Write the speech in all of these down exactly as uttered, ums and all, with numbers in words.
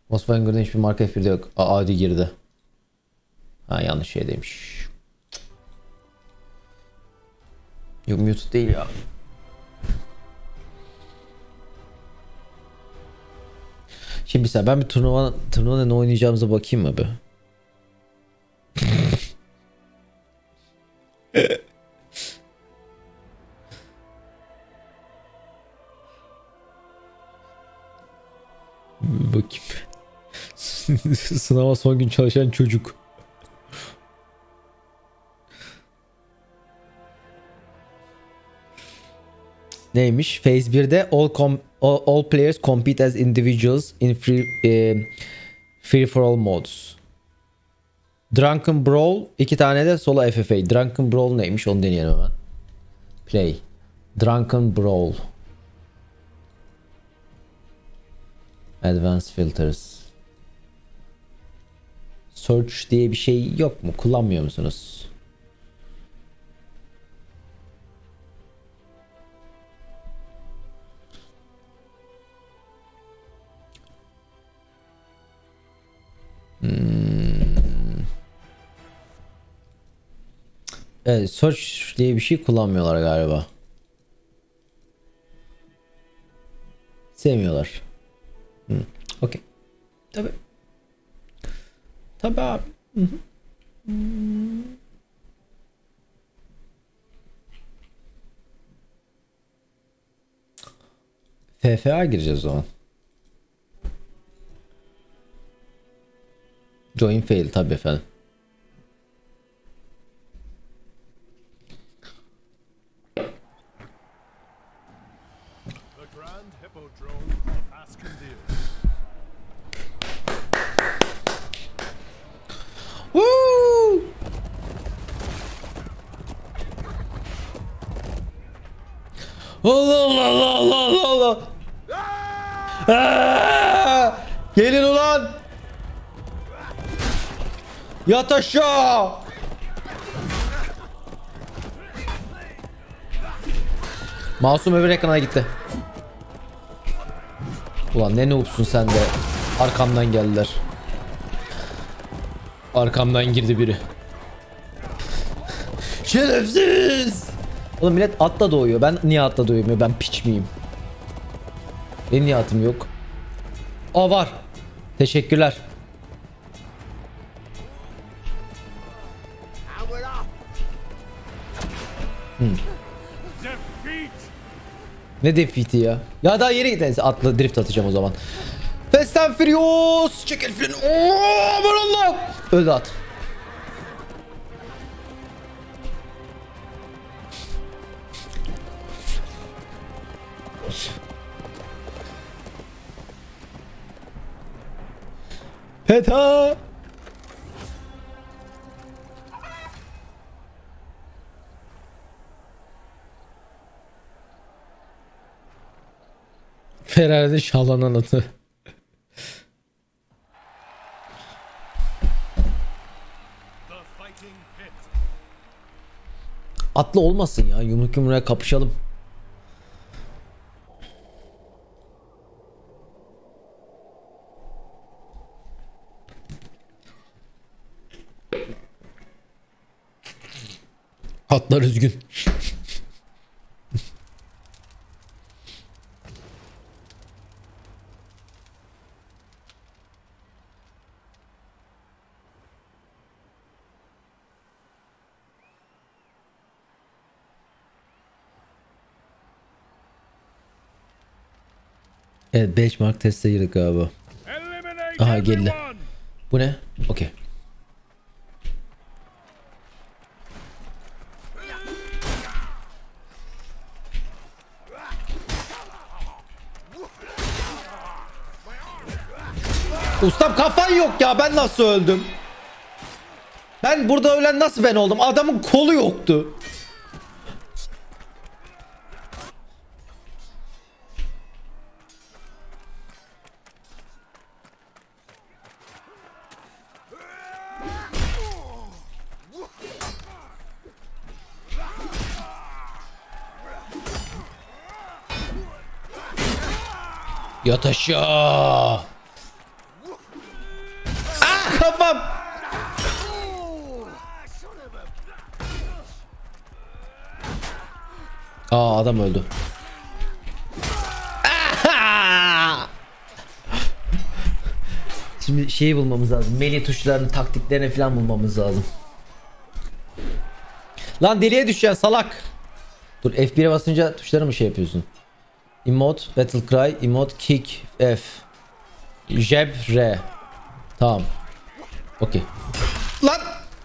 Volkswagen'da hiçbir marka F bir'de yok. Aa, Audi girdi. Ha, yanlış şey demiş. Yok, muted değil ya. Şimdi mesela ben bir turnuva turnuvada ne oynayacağımıza bakayım mı be? Bakayım. Sınava son gün çalışan çocuk. Neymiş? Phase bir'de all, com all, all players compete as individuals in free e, free for all modes. Drunken Brawl, iki tane de solo F F A. Drunken Brawl neymiş? Onu deneyelim hemen. Play. Drunken Brawl. Advanced filters. Search diye bir şey yok mu? Kullanmıyor musunuz? Hmm. Evet, search diye bir şey kullanmıyorlar galiba. Sevmiyorlar. Hmm. Okey. Tabii. Tabii abi. Hı hı. Hmm. F F A gireceğiz o zaman. Join fail tabii efendim. Woo! Allah Allah Allah Allah Allah. Aa! Gelin ulan. Yat aşağı. Masum öbür ekrana gitti. Ulan ne noobsun sen de. Arkamdan geldiler. Arkamdan girdi biri. Şerefsiz. Oğlum millet atla doğuyor. Ben niye atla doğuyorum? Ben piç miyim? Benim niye atım yok? Aa, var. Teşekkürler. Hmm. Ne defeat'i ya? Ya daha yeni gideniz atla drift atacağım o zaman. Fast and Furious. Çekil freni. Ooo aman Allah. Öldü at. Peta. Ferrari'de şahlanan atı. Atlı olmasın ya. Yumruk yumruğa kapışalım. Atlar üzgün. Evet, benchmark teste girdik galiba. Aha geldi. Bu ne? Okey. Ustam kafan yok ya, ben nasıl öldüm? Ben burada ölen nasıl ben oldum? Adamın kolu yoktu. Yat aşağı. kafam. Aa, adam öldü. Şimdi şeyi bulmamız lazım. Melee tuşlarının taktiklerini falan bulmamız lazım. Lan deliye düşeceksin salak. Dur, F bir'e basınca tuşları mı şey yapıyorsun? Emote, battle cry, emote, kick, F. Jab, R. Tamam. Okey. Lan!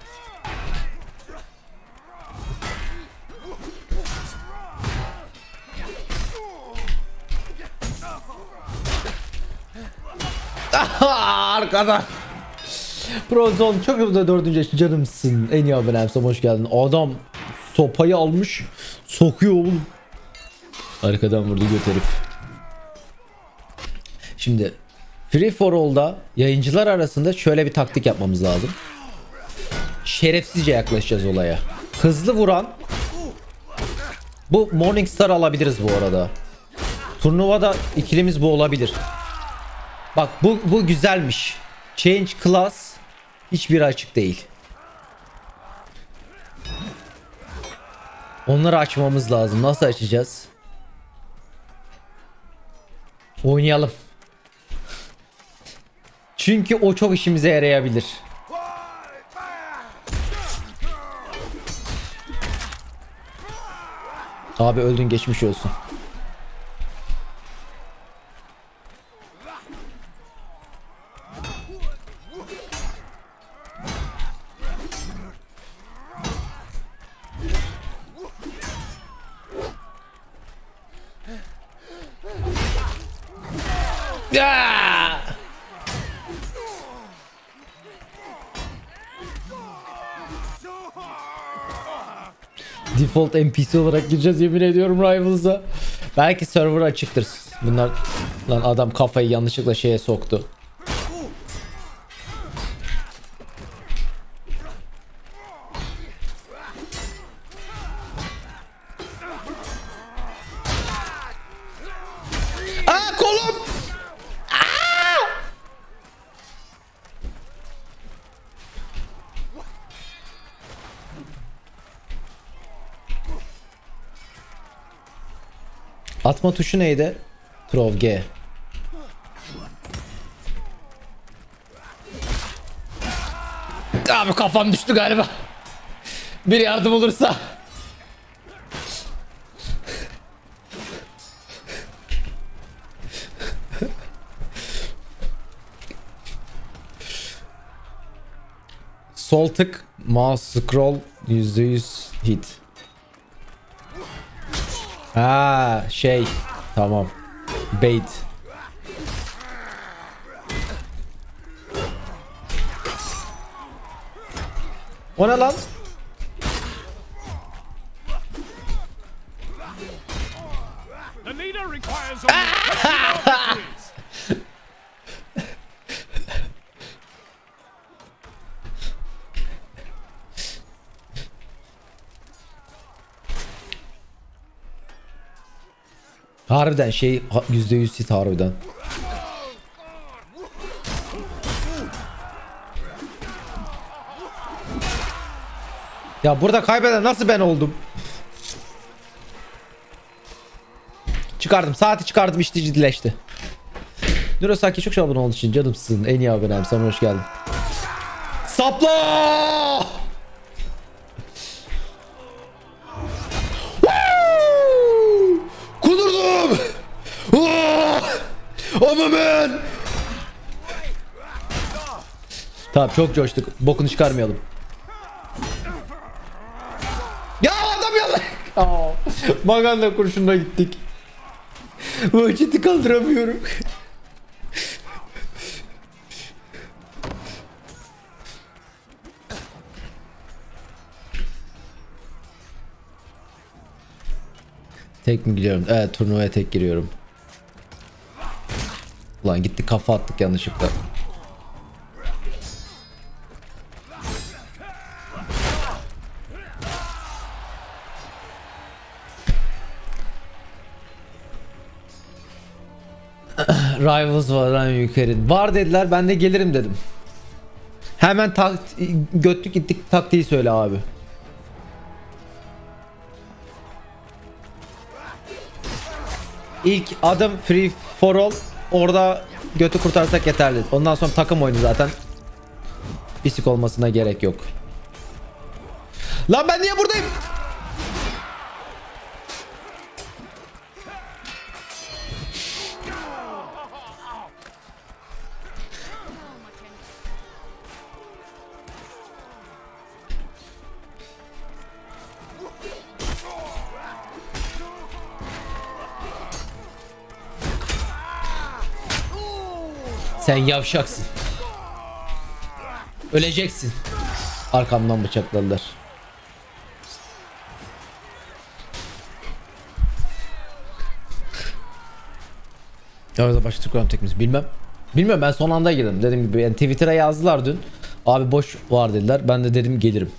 Arkadan. Prozone çok hızlı dördüncü canımsın. En iyi abonemsem hoş geldin. Adam sopayı almış sokuyor oğlum. Arkadan vurdu göt herif. Şimdi Free for All'da yayıncılar arasında şöyle bir taktik yapmamız lazım. Şerefsizce yaklaşacağız olaya. Hızlı vuran. Bu Morningstar alabiliriz bu arada. Turnuvada ikilimiz bu olabilir. Bak bu, bu güzelmiş. Change class hiçbir açık değil. Onları açmamız lazım. Nasıl açacağız? Oynayalım. Çünkü o çok işimize yarayabilir. Abi öldün, geçmiş olsun. Ya! Default N P C olarak gireceğiz, yemin ediyorum Rivals'a. Belki server açıktır. Bunlar lan, adam kafayı yanlışlıkla şeye soktu. Aa, kolum! Aa! Atma tuşu neydi? Throw G. Abi kafam düştü galiba. Bir yardım olursa. Sol tık, mouse scroll, yüzde yüz hit. Ha şey, tamam. Bait. O ne lan? Harbiden şey, yüzde yüz hit harbiden. Ya burada kaybeden nasıl ben oldum? Çıkardım. Saati çıkardım, işte ciddileşti. Nurosaki çok şabun olduğu için canımsın. En iyi abonem. Sana hoş geldin. Sapla! Kudurdum! Aman! Tamam, çok coştuk. Bokunu çıkarmayalım. Ya adam ya! Maganda kurşununa gittik. Vahşeti kaldıramıyorum. Tek mi gidiyorum? Evet, turnuvaya tek giriyorum. Ulan gittik, kafa attık yanlışlıkla. Rivals var lan yukarı. Var dediler, ben de gelirim dedim. Hemen tak götlük gittik taktiği söyle abi. İlk adım free for all. Orada götü kurtarsak yeterli. Ondan sonra takım oyunu zaten. Bisik olmasına gerek yok. Lan ben niye buradayım? Sen yavşaksın. Öleceksin. Arkamdan bıçakladılar. Ya da başka Türk tekimiz bilmem. Bilmiyorum, ben son anda girdim. Dediğim gibi yani Twitter'a yazdılar dün. Abi boş var dediler. Ben de dedim gelirim.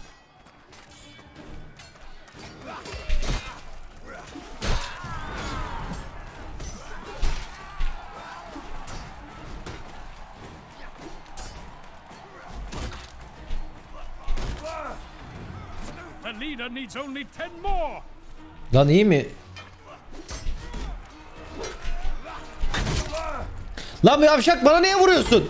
Lan iyi mi? Lan bu yavşak bana niye vuruyorsun?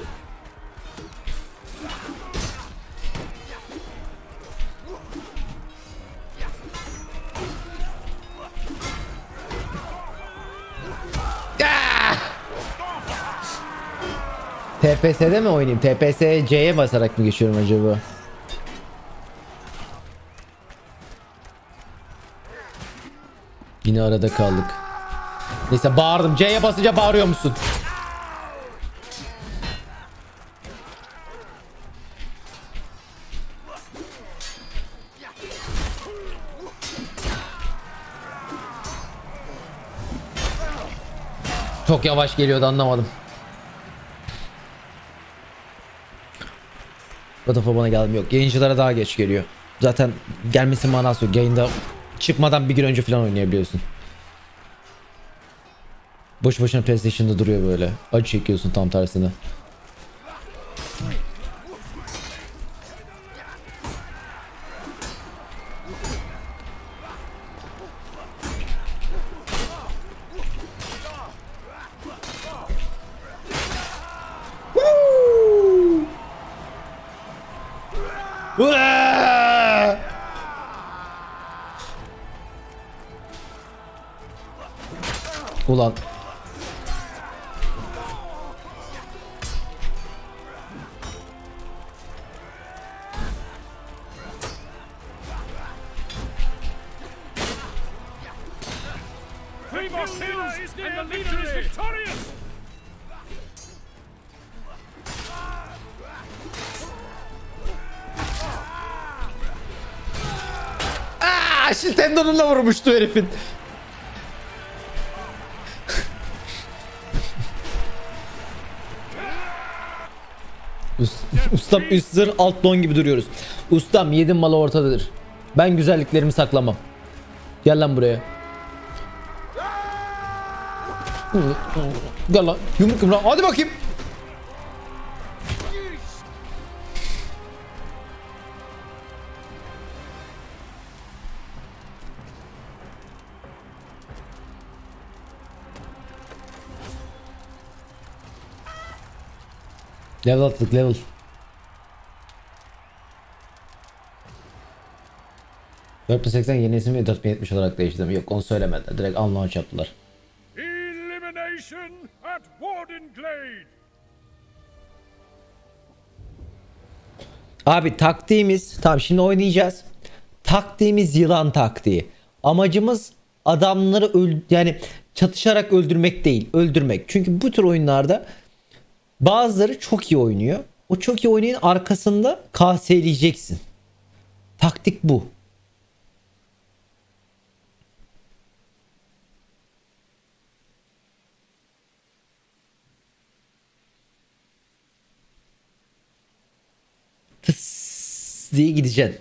T P S'de mi oynayayım? T P S C'ye basarak mı geçiyorum acaba? Yine arada kaldık. Neyse bağırdım. C'ye basınca bağırıyor musun? Çok yavaş geliyordu, anlamadım. God of War bana geldim, yok. Yayıncılara daha geç geliyor. Zaten gelmesi manası yok. Yayında çıkmadan bir gün önce falan oynayabiliyorsun. Boş boşuna PlayStation'da duruyor böyle. Acı çekiyorsun tam tersine. Ulan. Aaa, şimdi tendonumla vurmuştu herifin. Ustam üst zırh alt don gibi duruyoruz. Ustam yedim malı ortadadır. Ben güzelliklerimi saklamam. Gel lan buraya. Gel lan yumruk yumruk. Hadi bakayım. Level attık, level. dört bin seksen yeni ismi dört bin yetmiş olarak değiştirdim. Yok, onu söylemediler. Direkt unlaunch yaptılar. Elimination at Wardenglade. Abi taktiğimiz, tamam şimdi oynayacağız. Taktiğimiz yılan taktiği. Amacımız adamları öl yani çatışarak öldürmek değil, öldürmek. Çünkü bu tür oyunlarda bazıları çok iyi oynuyor. O çok iyi oynayan arkasında K S'leyeceksin. Taktik bu. Tıs diye gideceksin.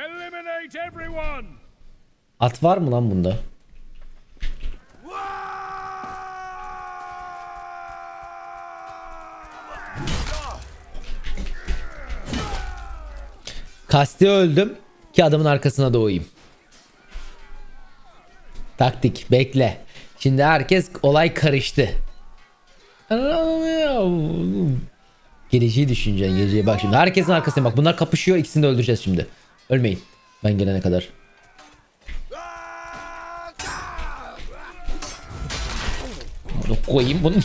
At var mı lan bunda? Kasti öldüm ki adamın arkasına doğayım. Taktik bekle. Şimdi herkes olay karıştı. Geleceği düşüneceksin, geleceğe bak şimdi. Herkesin arkasına bak. Bunlar kapışıyor, ikisini de öldüreceğiz şimdi. Ölmeyin. Ben gelene kadar. Bunu koyayım bunu.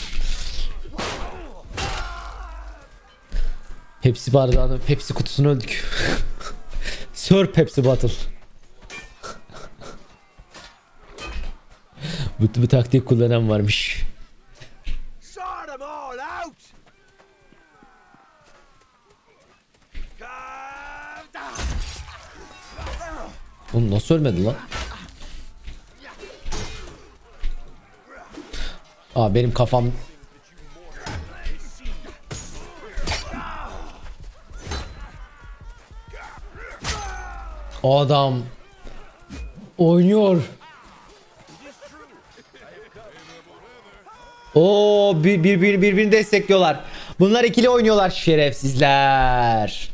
Pepsi bardağını, Pepsi kutusunu öldük. Sir Pepsi Battle. bu, bu taktik kullanan varmış. Oğlum nasıl ölmedi lan? Aa benim kafam. Adam oynuyor. Oo bir, bir, bir, birbirini destekliyorlar. Bunlar ikili oynuyorlar şerefsizler.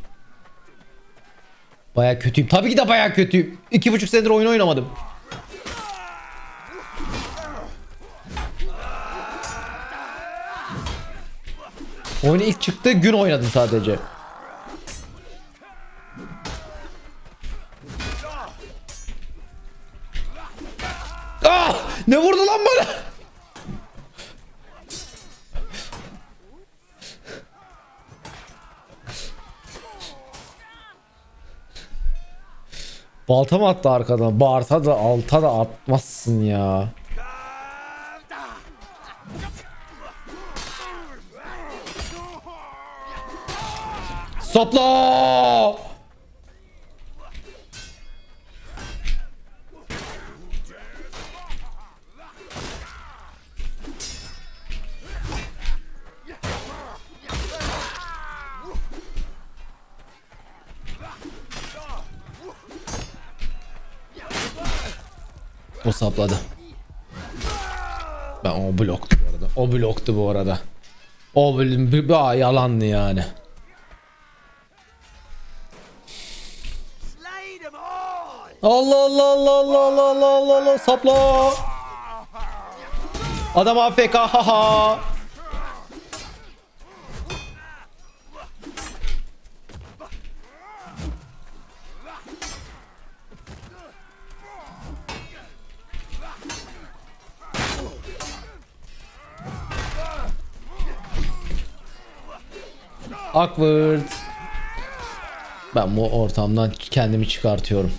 Baya kötüyüm. Tabii ki de baya kötüyüm. İki buçuk senedir oyun oynamadım. Oyunu ilk çıktığı gün oynadım sadece. Ah! Ne vurdu lan bana? Balta mı attı arkadan? Barta da alta da atmazsın ya. Sopla! O sapladı. Ben o bloktu bu arada. O bloktu bu arada. O bölüm aa, yalandı yani. Allah Allah Allah Allah Allah Allah Allah Allah sapla. Adam A F K haha. Awkward. Ben bu ortamdan kendimi çıkartıyorum.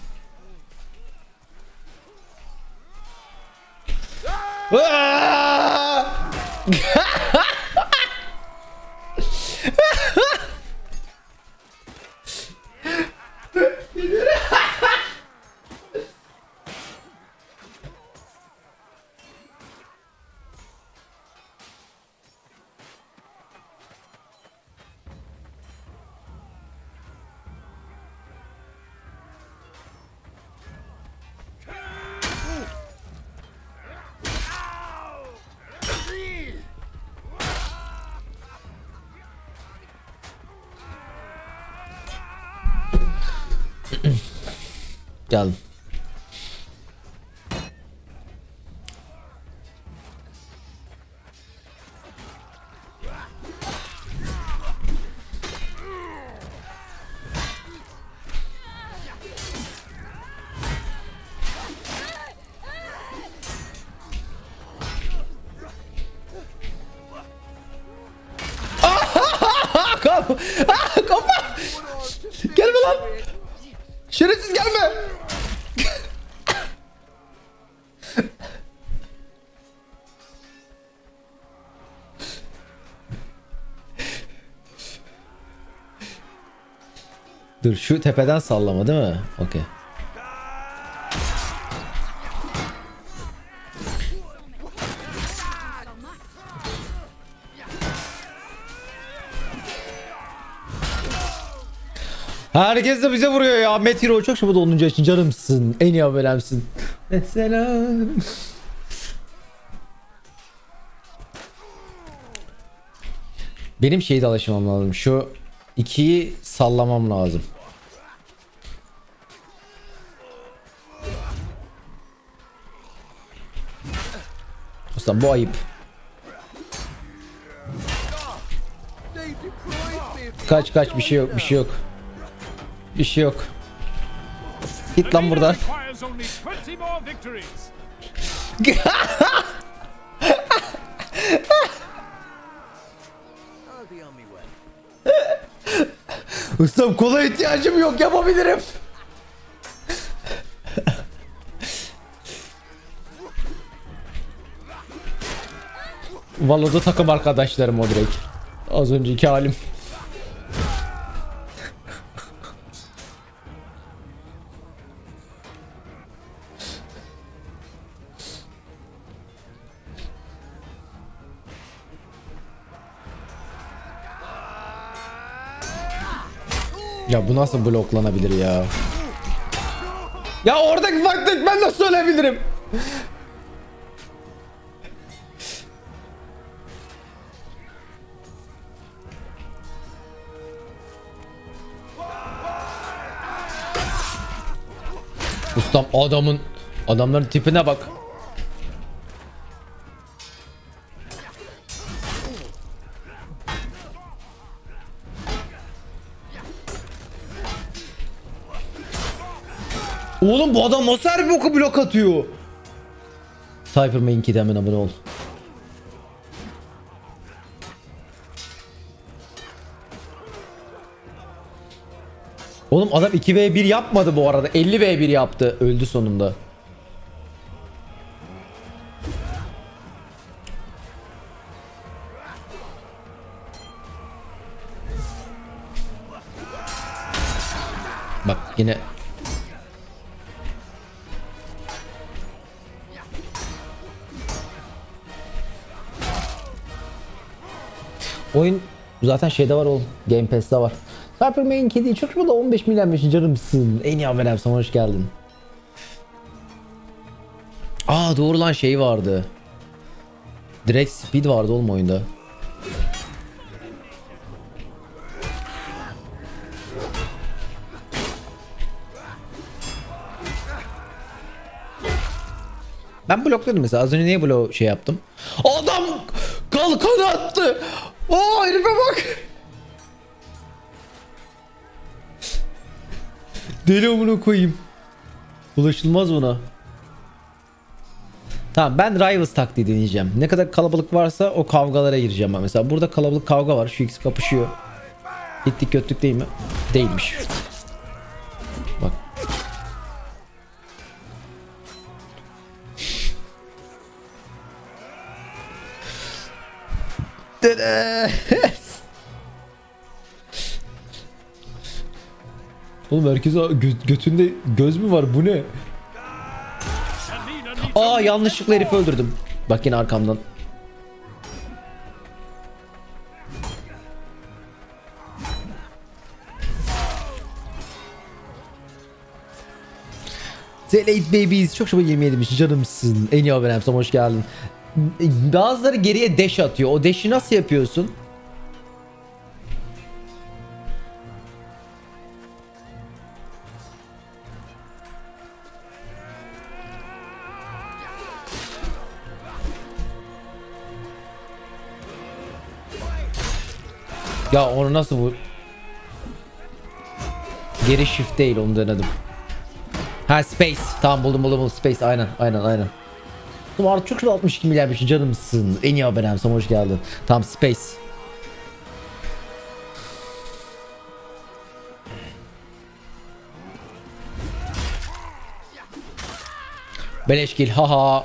Geldim. Kafa! Kafa! Gelme lan! Şerefsiz gelme! Dur şu tepeden sallama değil mi? Okey. Herkes de bize vuruyor ya. Metro çok şabada onuncu için canımsın. En iyi haberemsin. Mesela. Benim şeyi de alışmam lazım. Şu ikiyi sallamam lazım. ustam, bu ayıp. Kaç kaç, bir şey yok, bir şey yok. Bir şey yok. Git lan buradan. Ustam kola ihtiyacım yok, yapabilirim. Valo'da takım arkadaşlarım o direkt. Az önceki halim. Ya bu nasıl bloklanabilir ya? Ya oradaki farklı ben nasıl ölebilirim? Ustam adamın adamların tipine bak. Oğlum bu adam nasıl her bir oku blok atıyor? Cypherman ikide hemen abone ol. Oğlum adam iki ve bir yapmadı bu arada. elli ve bir yaptı. Öldü sonunda. Bak yine. Oyun zaten şeyde var oğlum. Game Pass'te var. Cypherman kedi çok burada on beş milyonmuş canımsın. En iyi haberim sana, hoş geldin. Aa doğru lan, şey vardı. Direkt speed vardı oğlum oyunda. Ben blokladım mesela. Az önce niye blok şey yaptım? Adam kalkan attı. Oo herife bak. Deli amına koyayım. Ulaşılmaz buna. Tamam, ben Rivals taktiği deneyeceğim. Ne kadar kalabalık varsa o kavgalara gireceğim ben. Mesela burada kalabalık kavga var. Şu ikisi kapışıyor. Gittik göttük değil mi? Değilmiş. Bak. Oğlum herkese gö götünde göz mü var, bu ne? Aa yanlışlıkla herifi öldürdüm. Bak yine arkamdan. Zelate Babies çok şaba yirmi yedimiş canımsın. En iyi haberim sana, hoş geldin. Bazıları geriye dash atıyor. O dash'i nasıl yapıyorsun? Ya onu nasıl bu? Geri shift değil, onu denedim. Ha space. Tamam buldum buldum buldum. Space aynen aynen aynen. Tamam artık çok altmış iki milyar bir şey canımsın. En iyi haberim sana, hoş geldin. Tamam space. Beleşkil haha.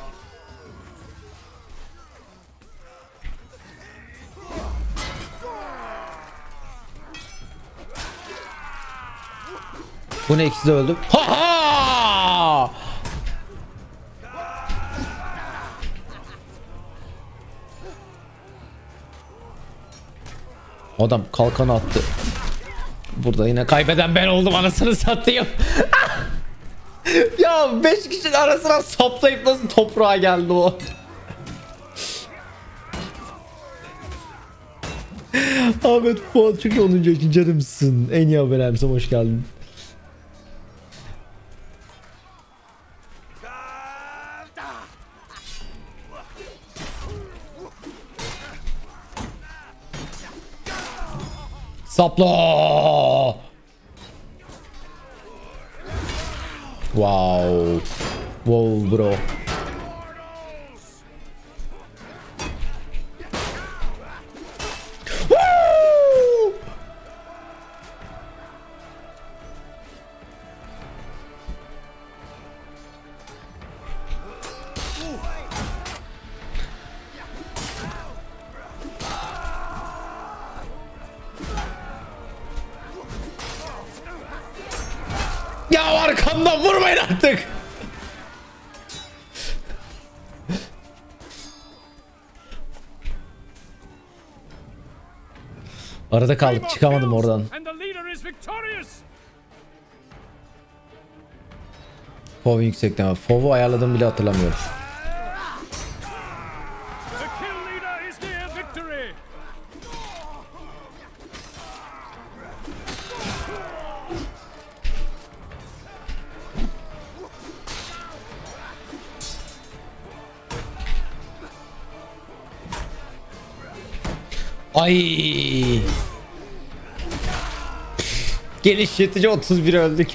Bu ne, ikisi de öldüm. Ha ha! Adam kalkanı attı. Burada yine kaybeden ben oldum, anasını satayım. Ya beş kişinin arasına saplayıp nasıl toprağa geldi o? Ahmet Fuat çok iyi onuncu yaşın canımsın. En iyi haberim sana, hoş geldin. Sapla. Wow. Wow bro. Ya arkamdan vurmayın artık. Arada kaldık, çıkamadım oradan. Fov yüksekten. Fov'u ayarladım bile hatırlamıyorum. Ay. Genişletici otuz bir öldük.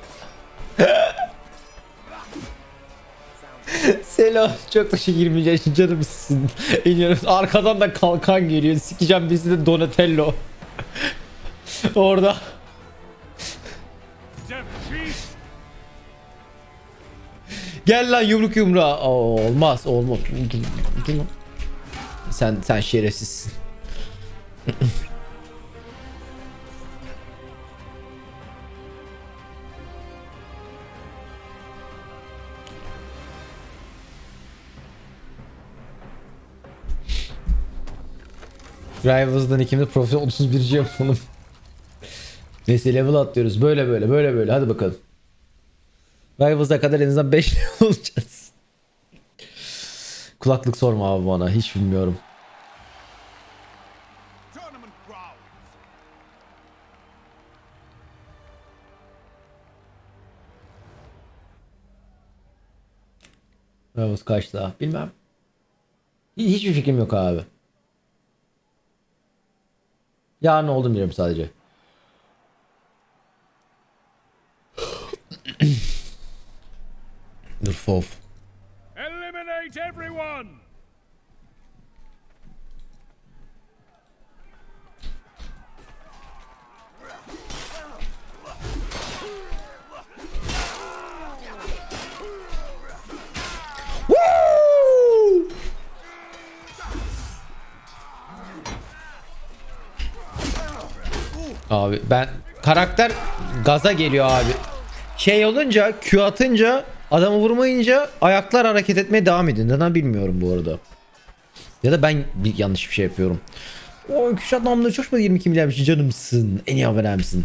Selam, çok teşekkür ederim canımsın. İniyoruz. Arkadan da kalkan geliyor. Sikeceğim bizi de Donatello. Orada. Gel lan yumruk yumruğa. Oo, olmaz, olmaz. Dur lan. Sen sen şerefsizsin. Rivals'dan ikimiz profesyonel otuz birinci yapalım. Neyse level atlıyoruz. Böyle böyle böyle böyle. Hadi bakalım. Rivals'a kadar en azından beş level olacağız. Kulaklık sorma abi bana. Hiç bilmiyorum. Rivals kaç daha? Bilmem. Hiçbir fikrim yok abi. Yarın oldu biliyorum sadece. Dur Fov. Eliminate everyone. Abi ben karakter gaza geliyor abi. Şey olunca Q atınca adamı vurmayınca ayaklar hareket etmeye devam ediyor. Neden bilmiyorum bu arada. Ya da ben bir yanlış bir şey yapıyorum. O Kürşat namlı coşmadı yirmi iki milyarmış canımsın. En iyi abonemsin.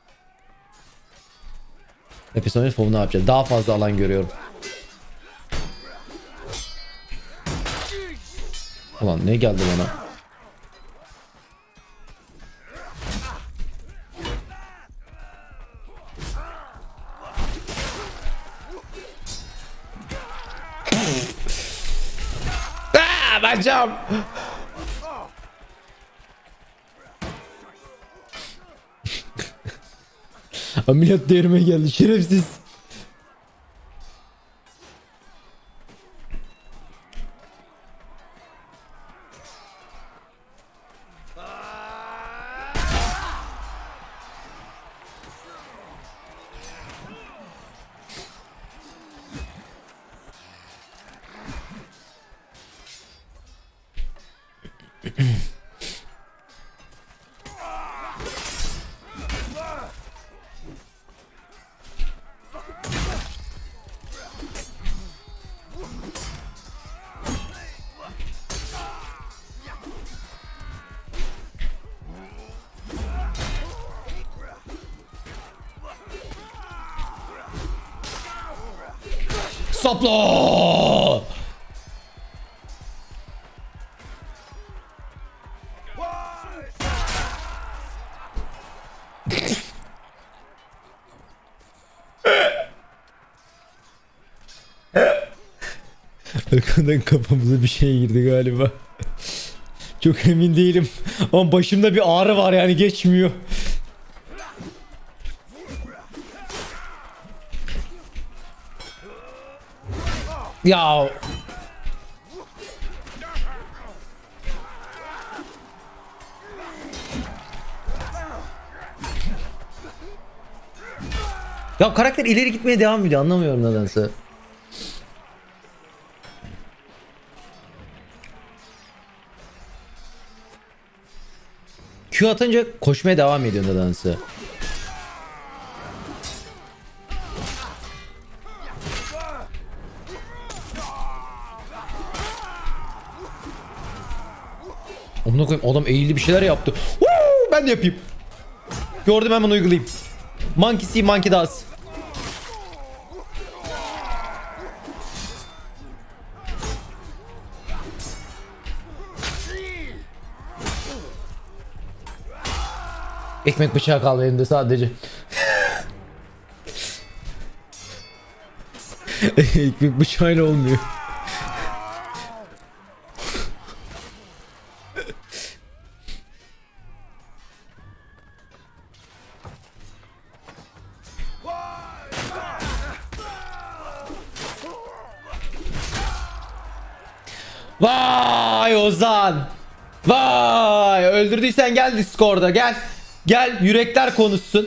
Episode Fov ne yapacağız? Daha fazla alan görüyorum. Ulan ne geldi bana? Aaa bacağım. Ameliyat değerime geldi şerefsiz. Sapla! Arkadan kafamıza bir şey girdi galiba. Çok emin değilim. Ama başımda bir ağrı var yani geçmiyor. Ya. Ya karakter ileri gitmeye devam ediyor, anlamıyorum nedense. Q atınca koşmaya devam ediyor nedense. Amına koyayım, adam eğildi bir şeyler yaptı. Woo, ben de yapayım. Gördüm, hemen uygulayayım. Monkey see, monkey does. Ekmek bıçağı kaldı elimde sadece. Ekmek bıçağıyla olmuyor. Vay Ozan. Vay, öldürdüysen gel Discord'a, gel. Gel, yürekler konuşsun.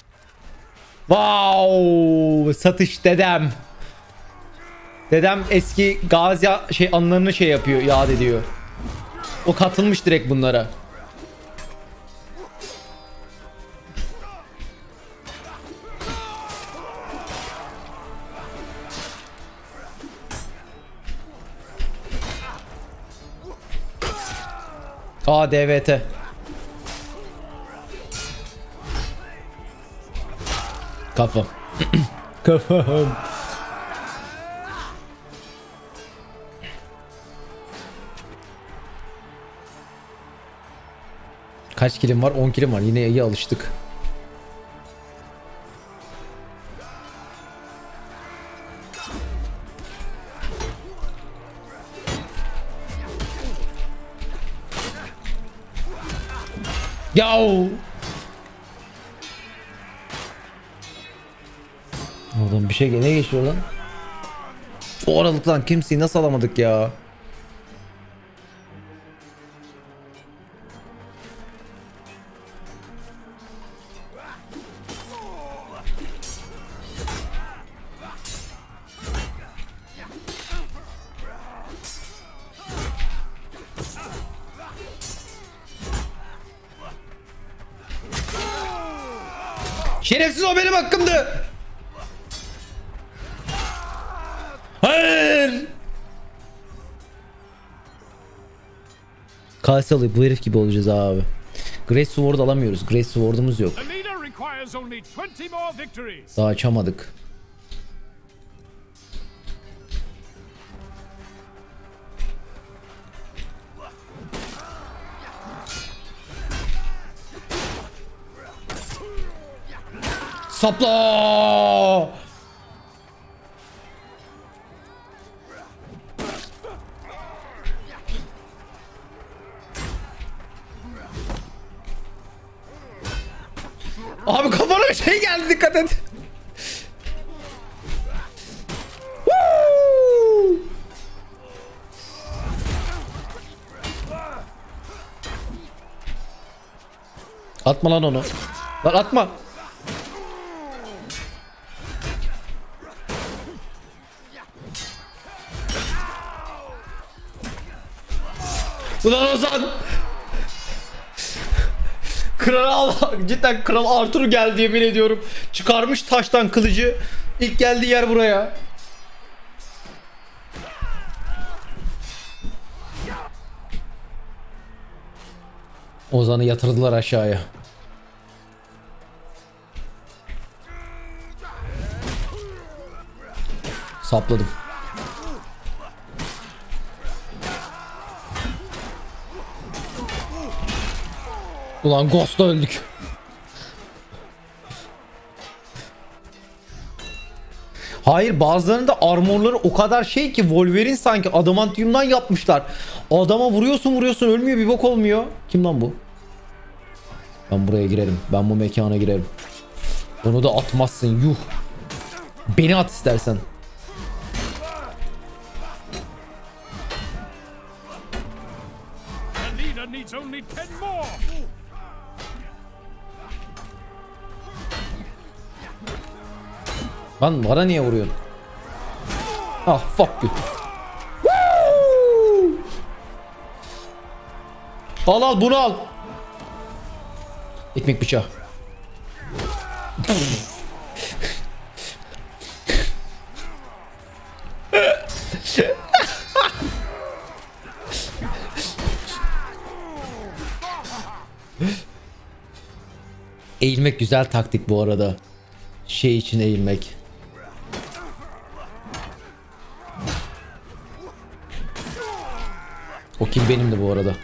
Wow, satış dedem. Dedem eski Gazi şey anılarını şey yapıyor, yad ediyor. O katılmış direkt bunlara. A D V T. Kafam. Kafam. Kaç kilim var? on kilim var. Yine iyi alıştık. Yav. Oradan bir şey ne geçiyor lan? O aralıktan kimseyi nasıl alamadık ya? Şerefsiz, o benim hakkımdı. Hayır. Kase alayım, bu herif gibi olacağız abi. Grace Sword alamıyoruz. Grace Sword'umuz yok. Daha açamadık. Sapla! Abi kafana bir şey geldi, dikkat et. Atma lan onu. Lan atma. Ulan Ozan. Kral, cidden Kral Arthur geldi, yemin ediyorum. Çıkarmış taştan kılıcı. İlk geldiği yer buraya. Ozan'ı yatırdılar aşağıya. Sapladım. Ulan Ghost'ta öldük. Hayır, bazılarının da armorları o kadar şey ki Wolverine sanki adamantiumdan yapmışlar. Adama vuruyorsun vuruyorsun ölmüyor, bir bok olmuyor. Kim lan bu? Ben buraya girerim. Ben bu mekana girerim. Onu da atmazsın yuh. Beni at istersen. Lan bana niye vuruyorsun? Ah fuck you. Al al bunu al. Ekmek bıçağı. Eğilmek güzel taktik bu arada. Şey için eğilmek. O kim benim de bu arada.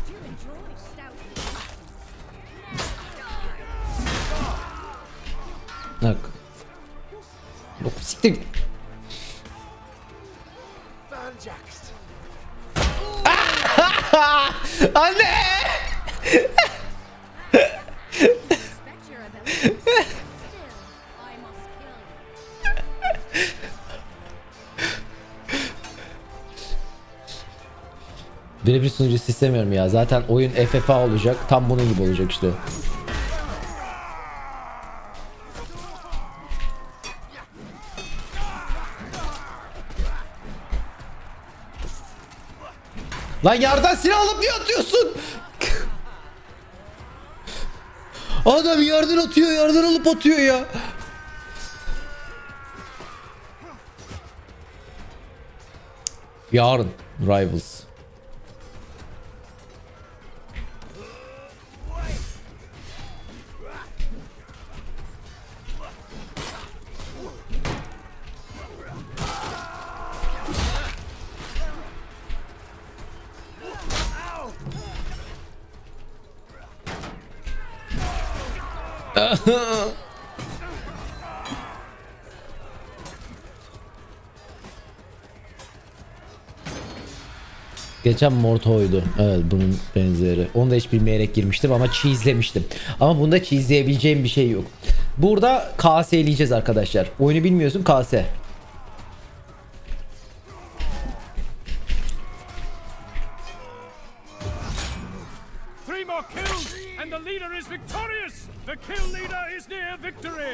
Bak. Yok siktir. Anne! Birebir sunucusu istemiyorum ya. Zaten oyun F F A olacak. Tam bunun gibi olacak işte. Lan yerden silah alıp niye atıyorsun? Adam yerden atıyor, yerden alıp atıyor ya. Yarın Rivals. Geçen Morto'ydu. Evet, bunun benzeri. Onu da hiç bilmeyerek girmiştim ama cheese'lemiştim. Ama bunda cheese'leyebileceğim bir şey yok. Burada K S'leyeceğiz arkadaşlar. Oyunu bilmiyorsun, K S. Three more kills and the leader is victorious. The kill leader is near victory.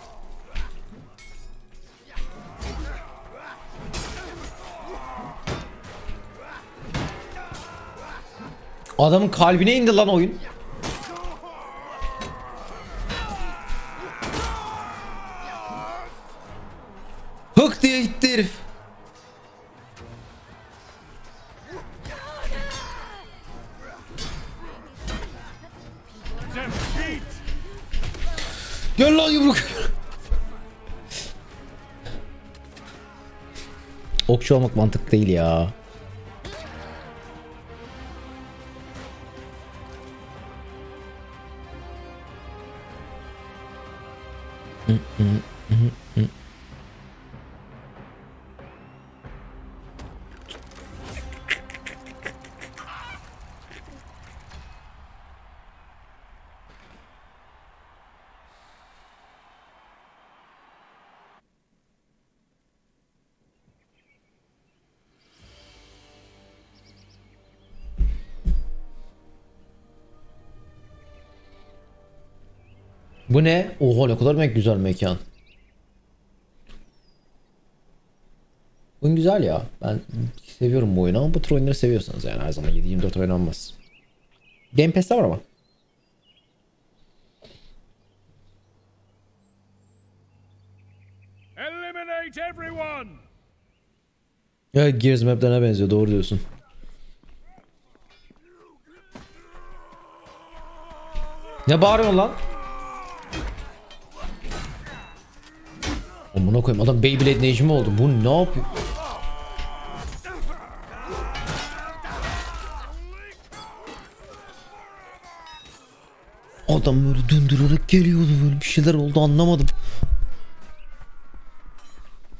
Adamın kalbine indi lan oyun. Hık diye gitti herif. Gel lan yumruk. Okçu olmak mantık değil ya. Bu ne? Oha, ne kadar mek güzel mekan. Oyun güzel ya. Ben seviyorum bu oyunu ama bu tür oyunları seviyorsanız yani her zaman yedi yirmi dört oynanmaz. Game Pass'te var ama. Eliminate everyone. Evet, Gears map'lerine benziyor, doğru diyorsun. Ne bağırıyorsun lan? Amına koyayım, adam Beyblade Necmi oldu. Bu ne yapıyor? Adam böyle döndürerek geliyordu, böyle bir şeyler oldu, anlamadım.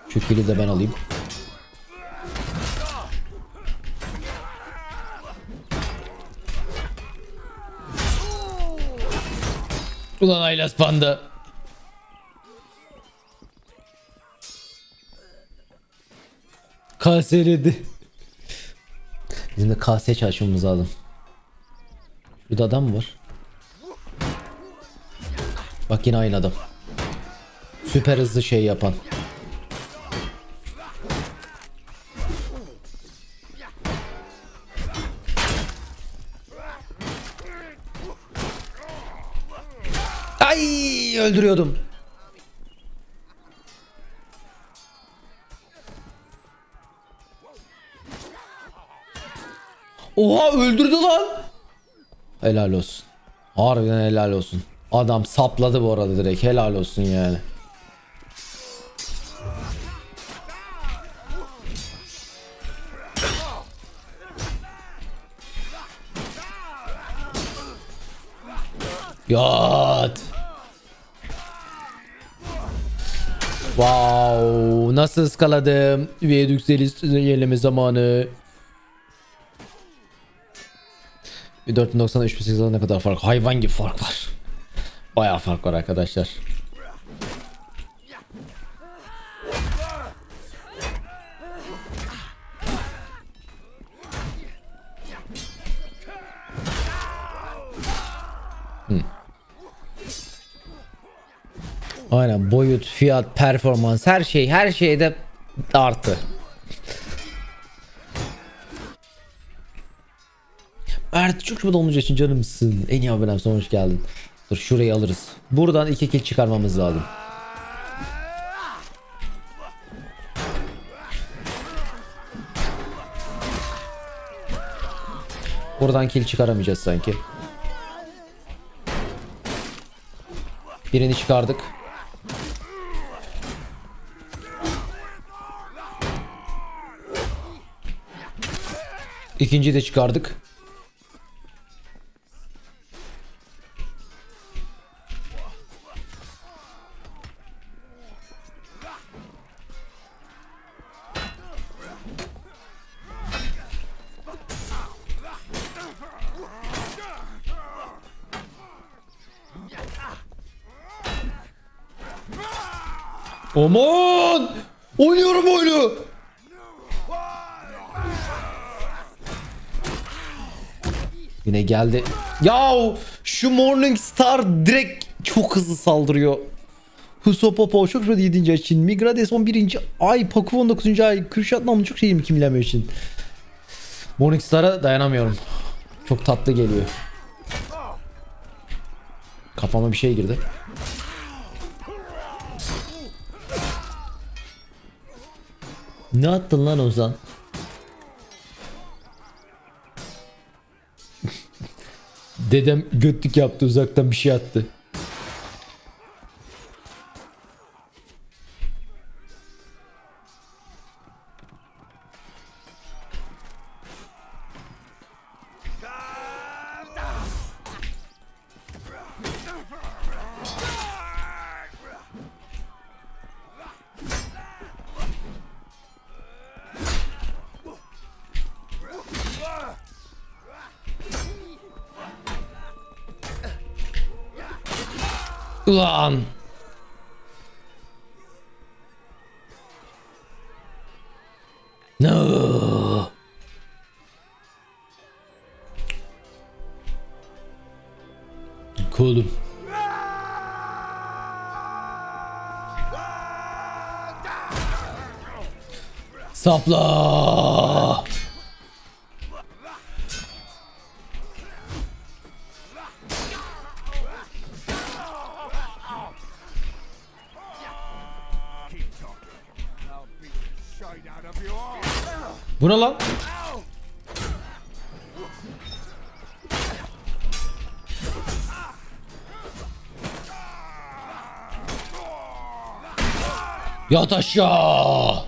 Şu kili de ben alayım. Ulan Aylas Panda. Kaseledi. Bizim de kaseye çalışmamız lazım. Şurada adam mı var? Bak yine aynı adam. Süper hızlı şey yapan. Ay, öldürüyordum. Oha, öldürdü lan. Helal olsun. Harbiden helal olsun. Adam sapladı bu arada direkt. Helal olsun yani. Yat. Wow, nasıl ıskaladım. Viadux'u yenileme zamanı. dört bin doksan üç bin seksen ne kadar fark? Hayvan gibi fark var. Bayağı fark var arkadaşlar. Hmm. Aynen, boyut, fiyat, performans, her şey, her şeyde artı. Mert çok şurada olmayacak için canımsın. En iyi abonem, son hoş geldin. Dur şurayı alırız. Buradan iki kill çıkarmamız lazım. Buradan kill çıkaramayacağız sanki. Birini çıkardık. İkinciyi de çıkardık. Aman! Oynuyorum oyunu. Yine geldi. Yahu şu Morningstar direkt çok hızlı saldırıyor. Husopopo çok şurada yedinci ay için. Migrades on birinci ay. Pakuf on dokuzuncu ay. Kürşat namlu çok şeyim kimlemiyor için. Morningstar'a dayanamıyorum. Çok tatlı geliyor. Kafama bir şey girdi. Ne attın lan Ozan? Dedem götlük yaptı, uzaktan bir şey attı. Ulan. No. Kolum. Sapla. Bu ne lan? Yat aşağı.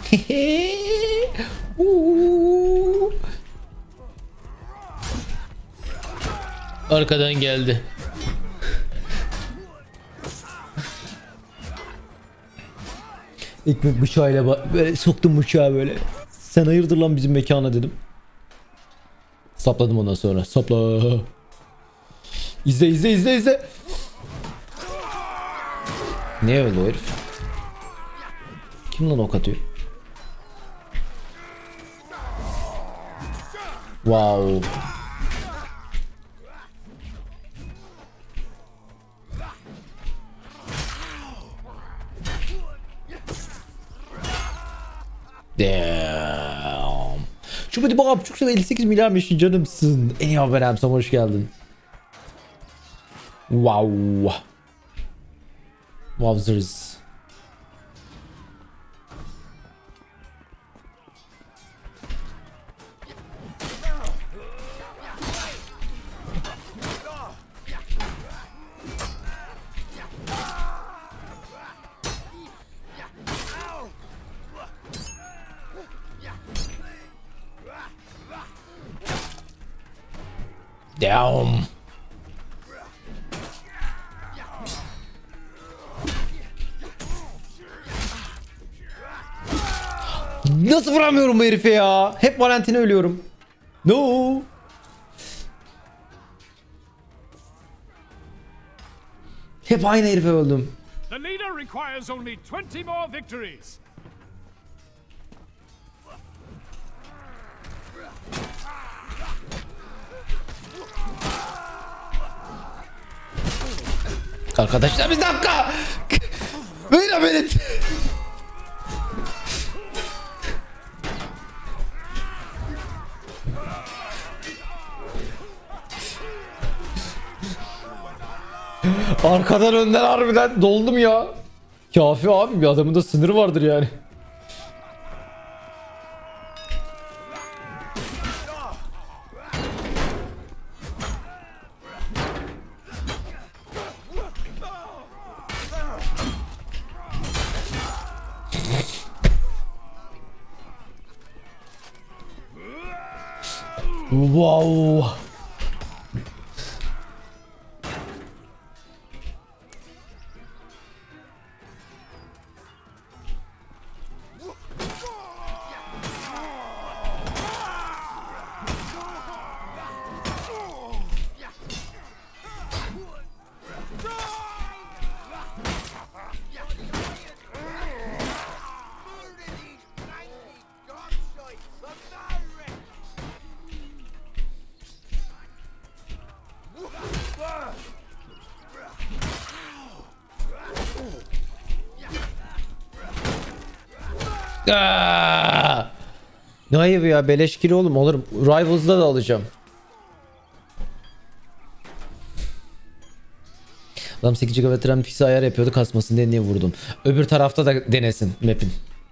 Uuu. Arkadan geldi. Ekmek bıçağıyla ba- böyle soktum bıçağı böyle. Sen hayırdır lan bizim mekana dedim. Sapladım ondan sonra. Sapla. İzle izle izle izle. Ne öyle o herif? Kim lan ok atıyor? Wow. Damn. Şu bir bak çok elli sekiz milyarmış canımsın. En iyi haber Emsam, hoş geldin. Wow. Wowzers. Damn. Nasıl vuramıyorum bu herife ya? Hep Valentin'e ölüyorum. No. Hep aynı herife öldüm. The leader requires only twenty more victories. Arkadaşlar bir dakika. Wait a minute. Arkadan önden harbiden doldum ya. Kafi abi, bir adamın da sınırı vardır yani. Wow. Aa! Ne ayıbı ya, beleş kilo oğlum, olurum. Rivals'da da alacağım. Adam sekiz gigabayt RAM P C ayar yapıyordu, kasmasın diye niye vurdun? Öbür tarafta da denesin map'in.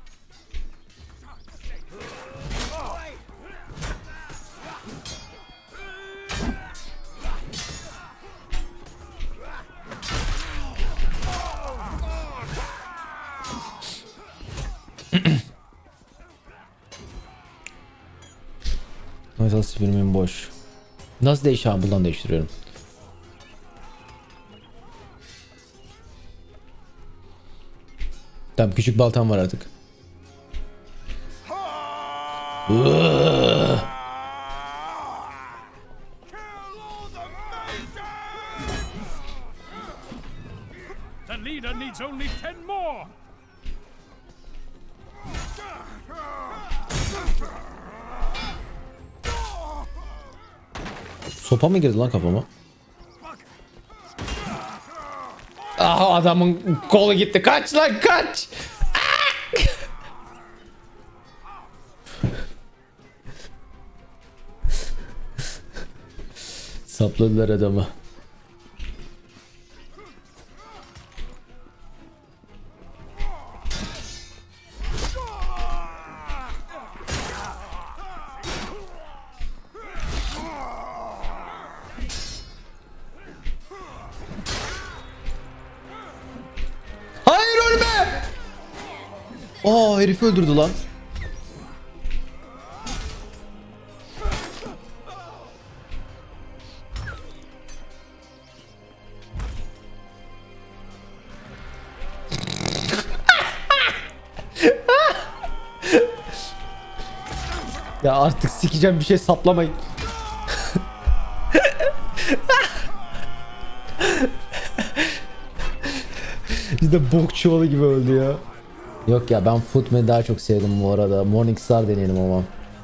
Metal sipirimin boş. Nasıl değiş abi, buradan değiştiriyorum. Tamam, küçük baltam var artık. The leader needs only ten more. Sopa mı girdi lan kafama? Ah, adamın kolu gitti. Kaç lan kaç. Sapladılar adamı. Aa, herifi öldürdü lan. Ya artık sikeceğim, bir şey saplamayın. İşte bok çuvalı gibi öldü ya. Yok ya, ben Footman'ı daha çok sevdim bu arada. Morningstar deneyelim ama.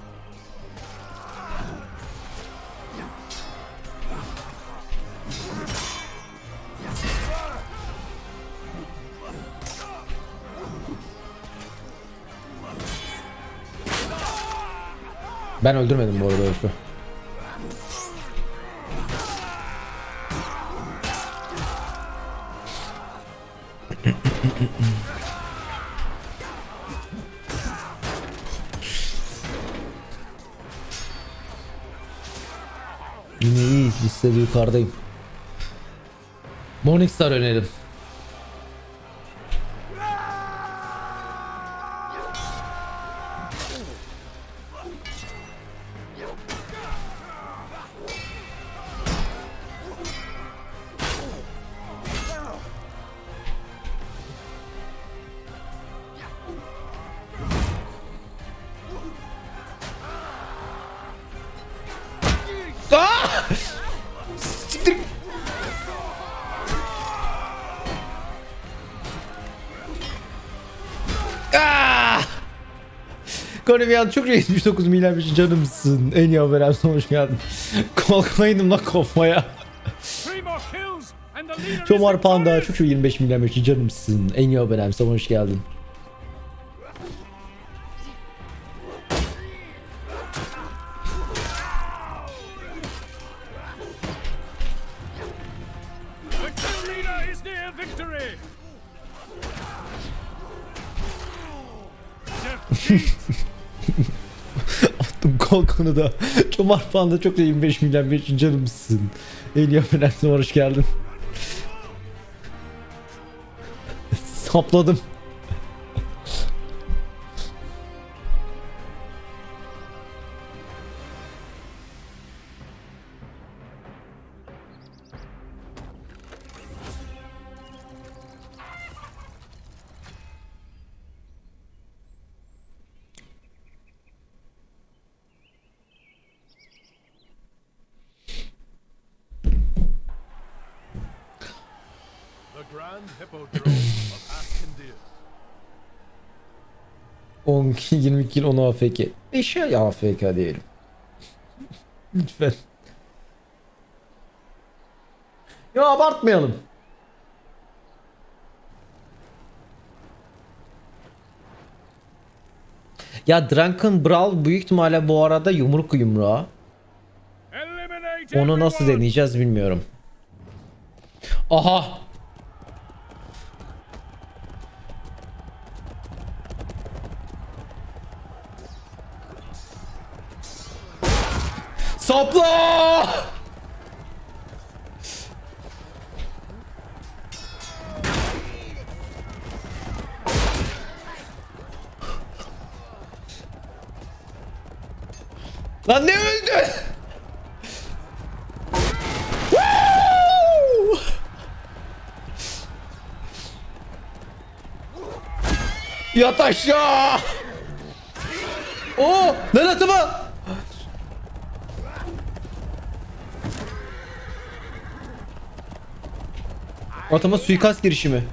Ben öldürmedim bu arada herifi. Yine iyi, listede yukarıdayım. Morningstar önerim. Ah! Siktir. Ah! Koreviyan çok yetmiş dokuz milyarmış, canımsın. En iyi haberim, hoş geldin. Kalkmaydım lan kafaya. Çomar Panda çok yirmi beş milyarmış, canımsın. En iyi haberim, hoş geldin. Attım kalkanı da. Çomar Panda çok da yirmi beş milyon beş canımsın. Elia Fener'e hoş geldin. Sapladım. on yirmi kill onu A F K. beş ay A F K diyelim. Lütfen. Ya abartmayalım. Ya Drunken Brawl büyük ihtimalle bu arada yumruk yumruğa. Onu nasıl deneyeceğiz bilmiyorum. Aha. Sapla! Lan ne öldü? Yat aşağı! Oo, lan atımı! Atıma suikast girişimi.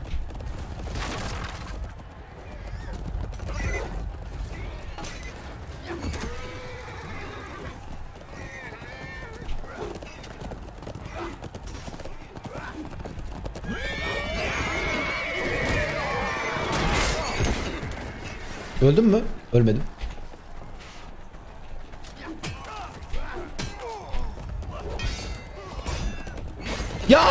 Öldün mü? Ölmedim. Ya!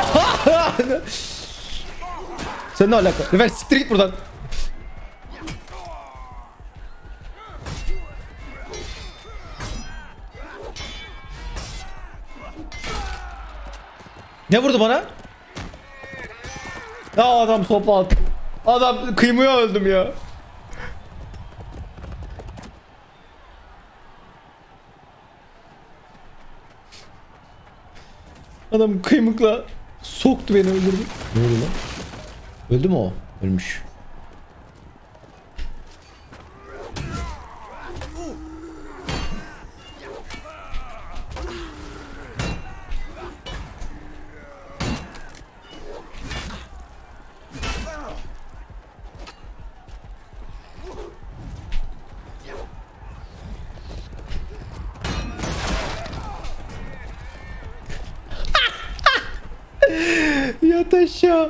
Sen ne alaka? Lütfen siktir git buradan. Ne vurdu bana? Ya adam sopa attı. Adam kıymaya öldüm ya. Adam kıymıkla soktu beni, öldürdü. Ne oldu lan? Öldü mü o? Ölmüş. Yat aşağı.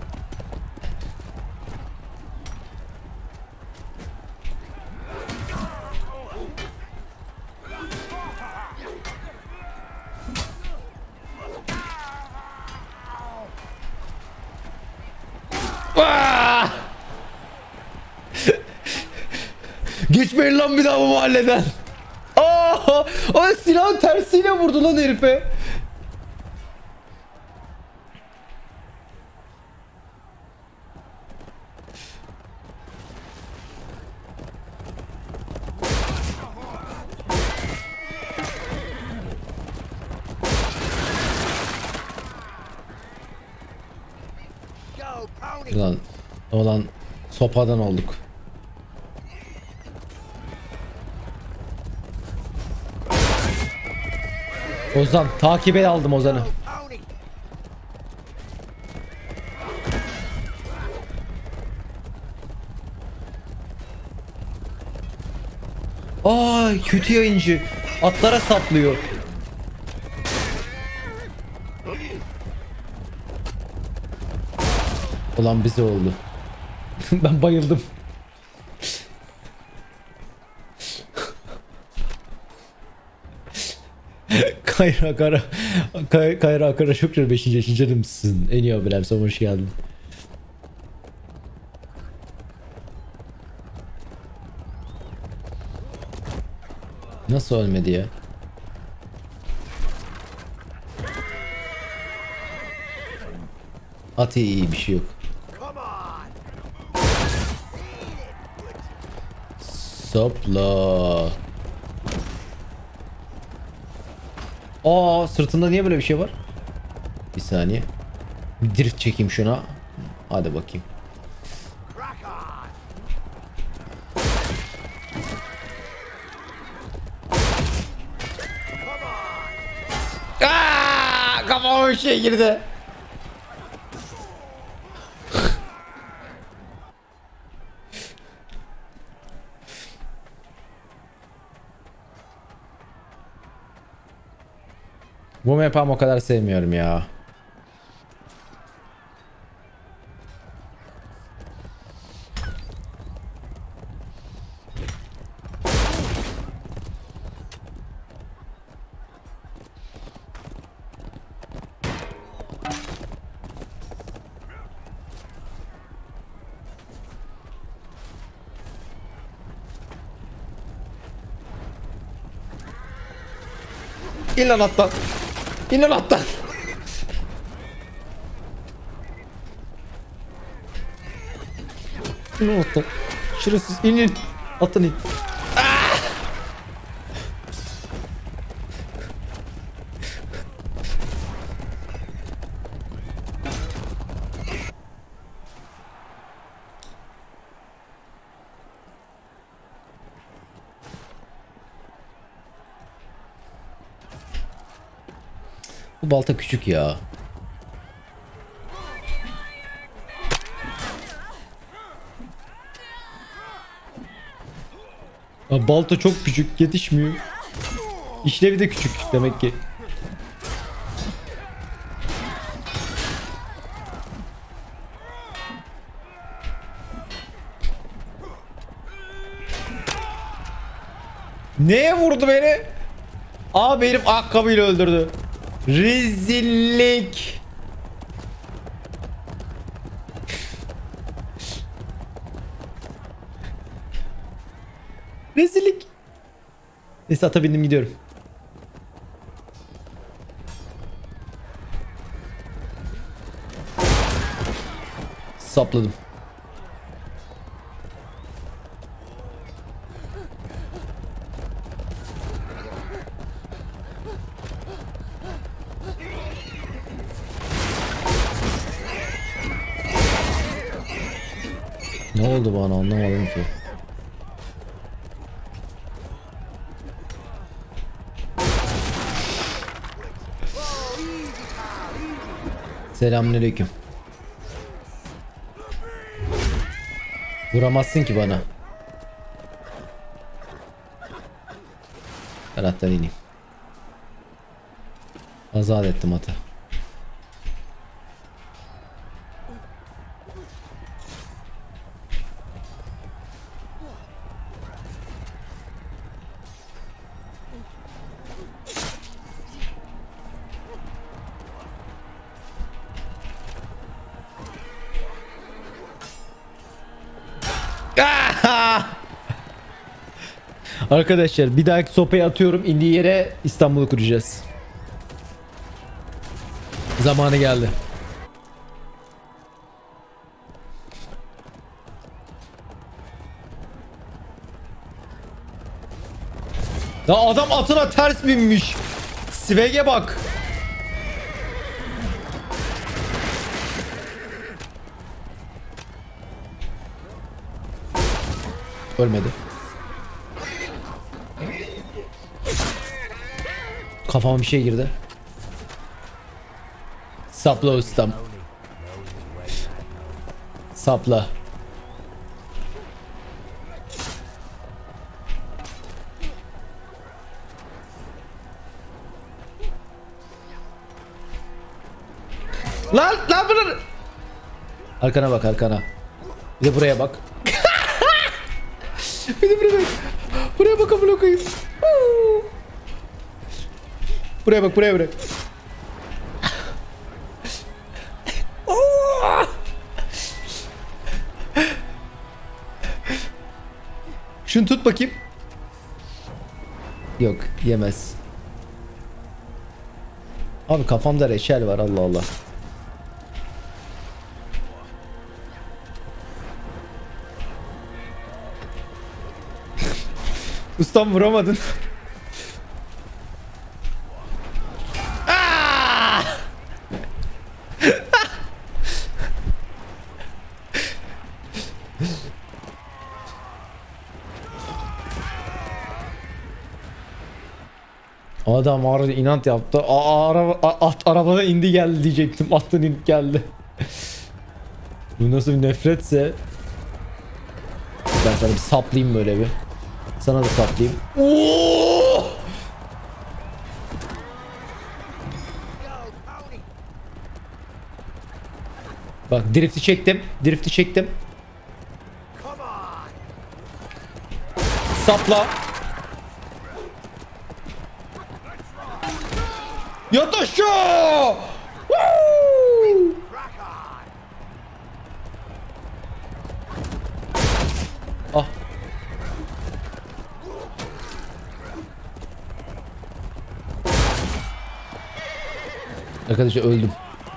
Aa! Geçmeyin lan bir daha bu mahalleden. Aa! O silahın tersiyle vurdu lan herife. Ulan, olan sopadan olduk. Ozan, takibe aldım Ozan'ı. Ay, kötü yayıncı. Atlara saplıyor. Ulan bize oldu. Ben bayıldım. Kayra Kara Kay, Kayra Kara şükür beşinci yaşındasın. En iyi abiler, son hoş geldin. Nasıl ölmedi ya? At iyi, iyi bir şey yok. Sopla. Aa, sırtında niye böyle bir şey var? Bir saniye. Bir drift çekeyim şuna. Hadi bakayım. Aa, kafama bir şey girdi. Bu map'ı o kadar sevmiyorum ya. İn lan attan. İn lan attan. İn lan attan. Şurası in in. Attan in. Ah! Bu balta küçük ya. Aa, balta çok küçük, yetişmiyor. İşlevi de küçük demek ki. Neye vurdu beni? Aa, benim ayakkabıyla öldürdü. Rezillik. Rezillik. Neyse, ata bindim, gidiyorum. Sapladım. Ne oldu bana anlamadım ki. Selamünaleyküm. Vuramazsın ki bana. Kanattan ineyim. Azat ettim atı. Arkadaşlar bir dahaki sopayı atıyorum. İndiği yere İstanbul'u kuracağız. Zamanı geldi. Ya adam atına ters binmiş. Sveg'e bak. Ölmedi. Kafama bir şey girdi. Sapla ustam. Sapla. Lan lan bunu. Arkana bak arkana. Bir de buraya bak. Bir de buraya bak. Buraya bak amına koyayım. Buraya bak buraya buraya. Şunu tut bakayım. Yok yemez. Abi kafamda reçel var Allah Allah. Ustam vuramadın. Adam arada inat yaptı. Aa, araba, at arabada indi geldi diyecektim. Attan inip geldi. Bu nasıl bir nefretse. Ben sana bir saplayayım böyle bir. Sana da saplayayım. Oo! Bak drifti çektim. Drifti çektim. Sapla. Yat aşağı. Ah. Arkadaşlar öldüm.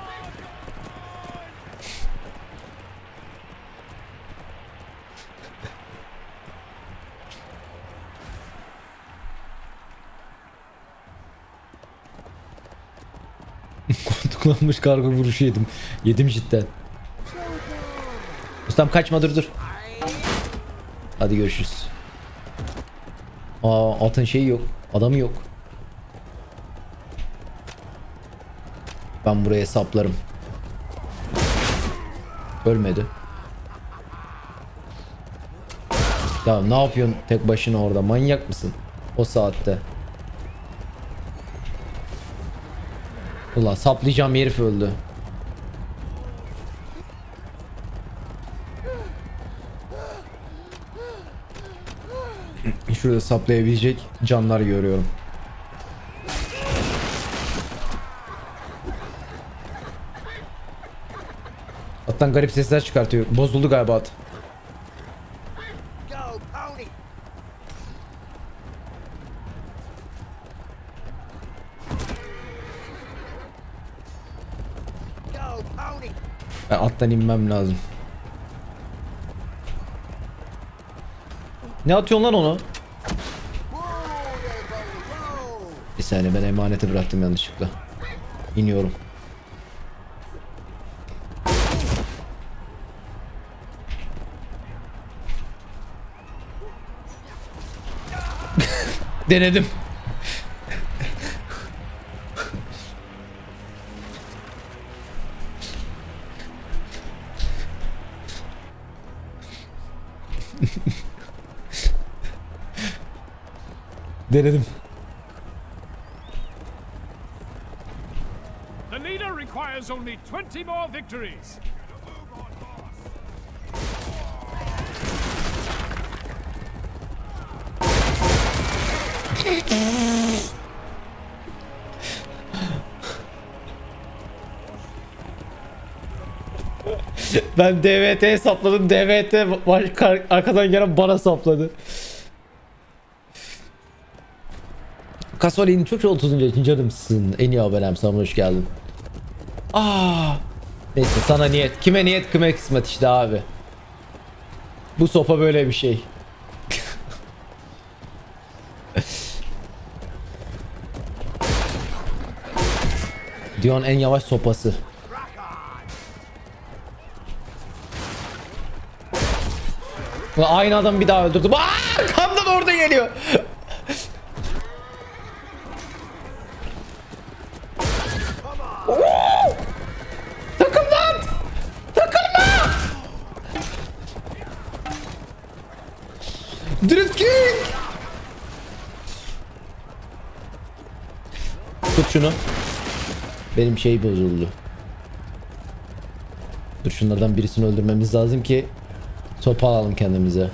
Kullanmış kargo vuruşu yedim. Yedim cidden. Ustam kaçma dur dur. Hadi görüşürüz. Aa atın şeyi yok. Adamı yok. Ben buraya saplarım. Ölmedi. Ya ne yapıyorsun tek başına orada? Manyak mısın? O saatte. Ulan saplayacağım herif öldü. Şurada saplayabilecek canlar görüyorum. Attan garip sesler çıkartıyor. Bozuldu galiba at. Ben attan inmem lazım. Ne atıyorsun lan onu? Bir saniye ben emaneti bıraktım yanlışlıkla. İniyorum. Denedim. Denedim. The leader requires only twenty more victories. Ben D V T'ye sapladım. D V T arkadan gelen bana sapladı. Kasoli'nin çok otuzuncu ikinci adımsın. En iyi haberem, sana hoş geldin. Aa. Neyse, sana niyet. Kime niyet kime kısmet işte abi. Bu sopa böyle bir şey. Dion en yavaş sopası. Aynı adam bir daha öldürdüm. Aa, kandan orada geliyor. Takım lan! Takılma! Drift King! Tut şunu. Benim şey bozuldu. Dur, şunlardan birisini öldürmemiz lazım ki sopa alalım kendimize.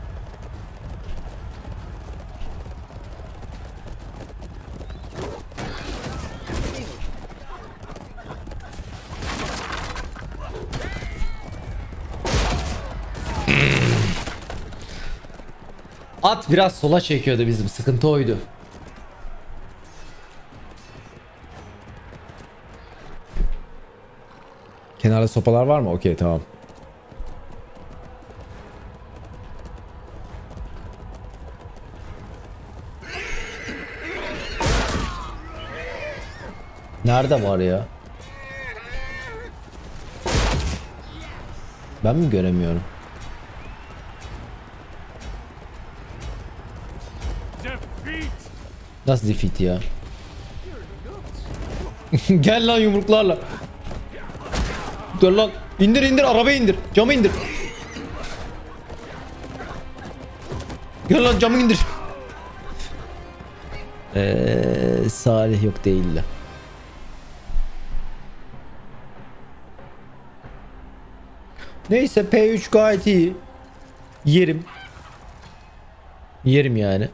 At biraz sola çekiyordu bizim, sıkıntı oydu. Kenarda sopalar var mı? Okey, tamam. Nerede var ya? Ben mi göremiyorum? Defeat. Nasıl defeat ya? Gel lan yumruklarla. Gel lan. İndir indir, arabayı indir. Camı indir. Gel lan, camı indir. Eee Salih yok değil de. Neyse, P üç gayet iyi. Yerim. Yerim yani.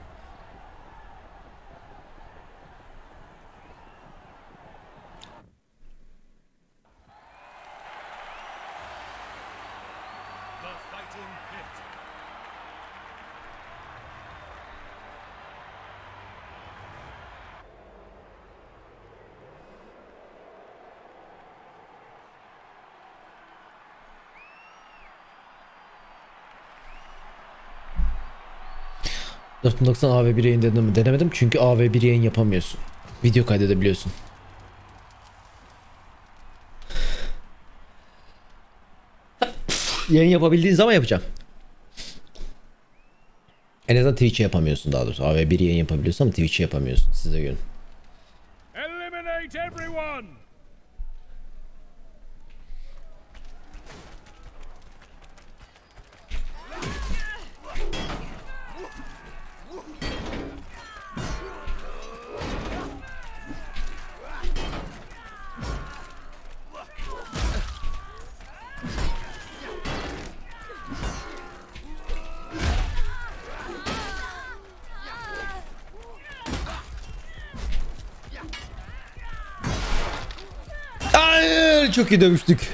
The fighting pit. dört bin doksan A V bir yayın denedim mi? Denemedim çünkü A V bir yayın yapamıyorsun. Video kaydedebiliyorsun. Yayın yapabildiğin zaman yapacağım. En azından Twitch'e yapamıyorsun daha doğrusu. A V bir yayın yapabiliyorsun ama Twitch'e yapamıyorsun. Size görün. Eliminate everyone. Hayır, çok iyi dövüştük.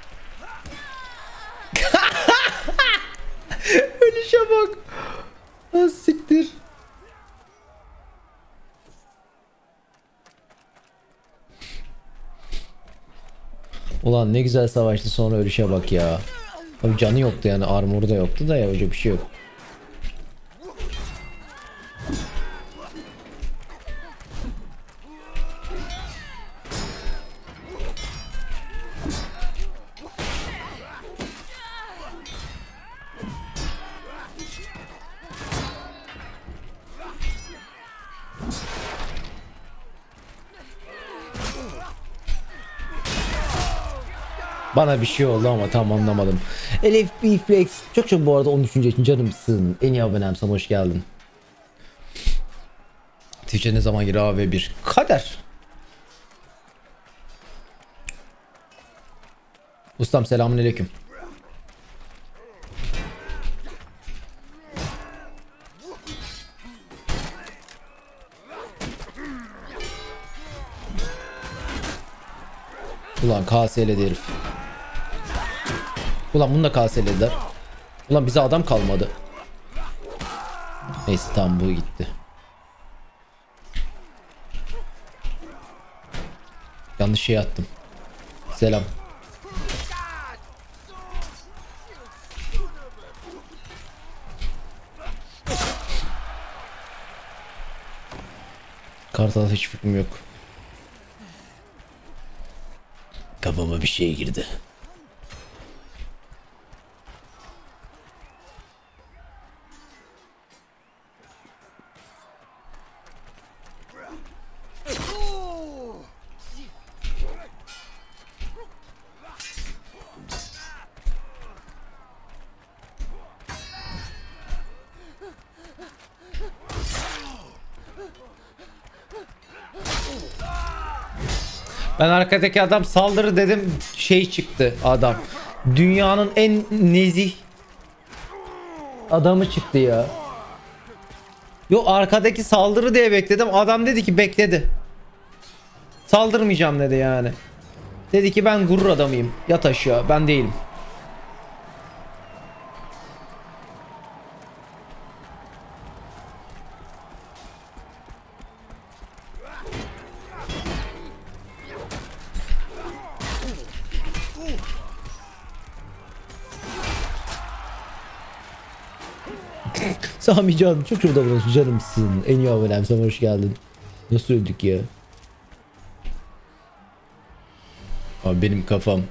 Ölüşe bak. Ah, siktir. Ulan ne güzel savaştı, sonra ölüşe bak ya. Tabii canı yoktu yani, armoru da yoktu da ya, öyle bir şey yok. Bana bir şey oldu ama tam anlamadım. Elif B Flex çok çok bu arada on üçüncü yaşın canımsın. En iyi abonem sana hoş geldin. Twitch'e ne zaman gir A V bir? Kader. Ustam selamünaleyküm. Ulan K S'ledi herif. Ulan bunu da K S'lediler. Ulan bize adam kalmadı. Neyse tamam bu gitti. Yanlış şey attım. Selam. Kartal hiç fikrim yok. Kafama bir şey girdi. Ben arkadaki adam saldırı dedim, şey çıktı adam. Dünyanın en nezih adamı çıktı ya. Yo arkadaki saldırı diye bekledim. Adam dedi ki bekledi. Saldırmayacağım dedi yani. Dedi ki ben gurur adamıyım. Yat aşağı, ben değilim. Sami canım çok çok davranış canımsın. En iyi abonem sana hoş geldin. Nasıl öldük ya? Abi benim kafam.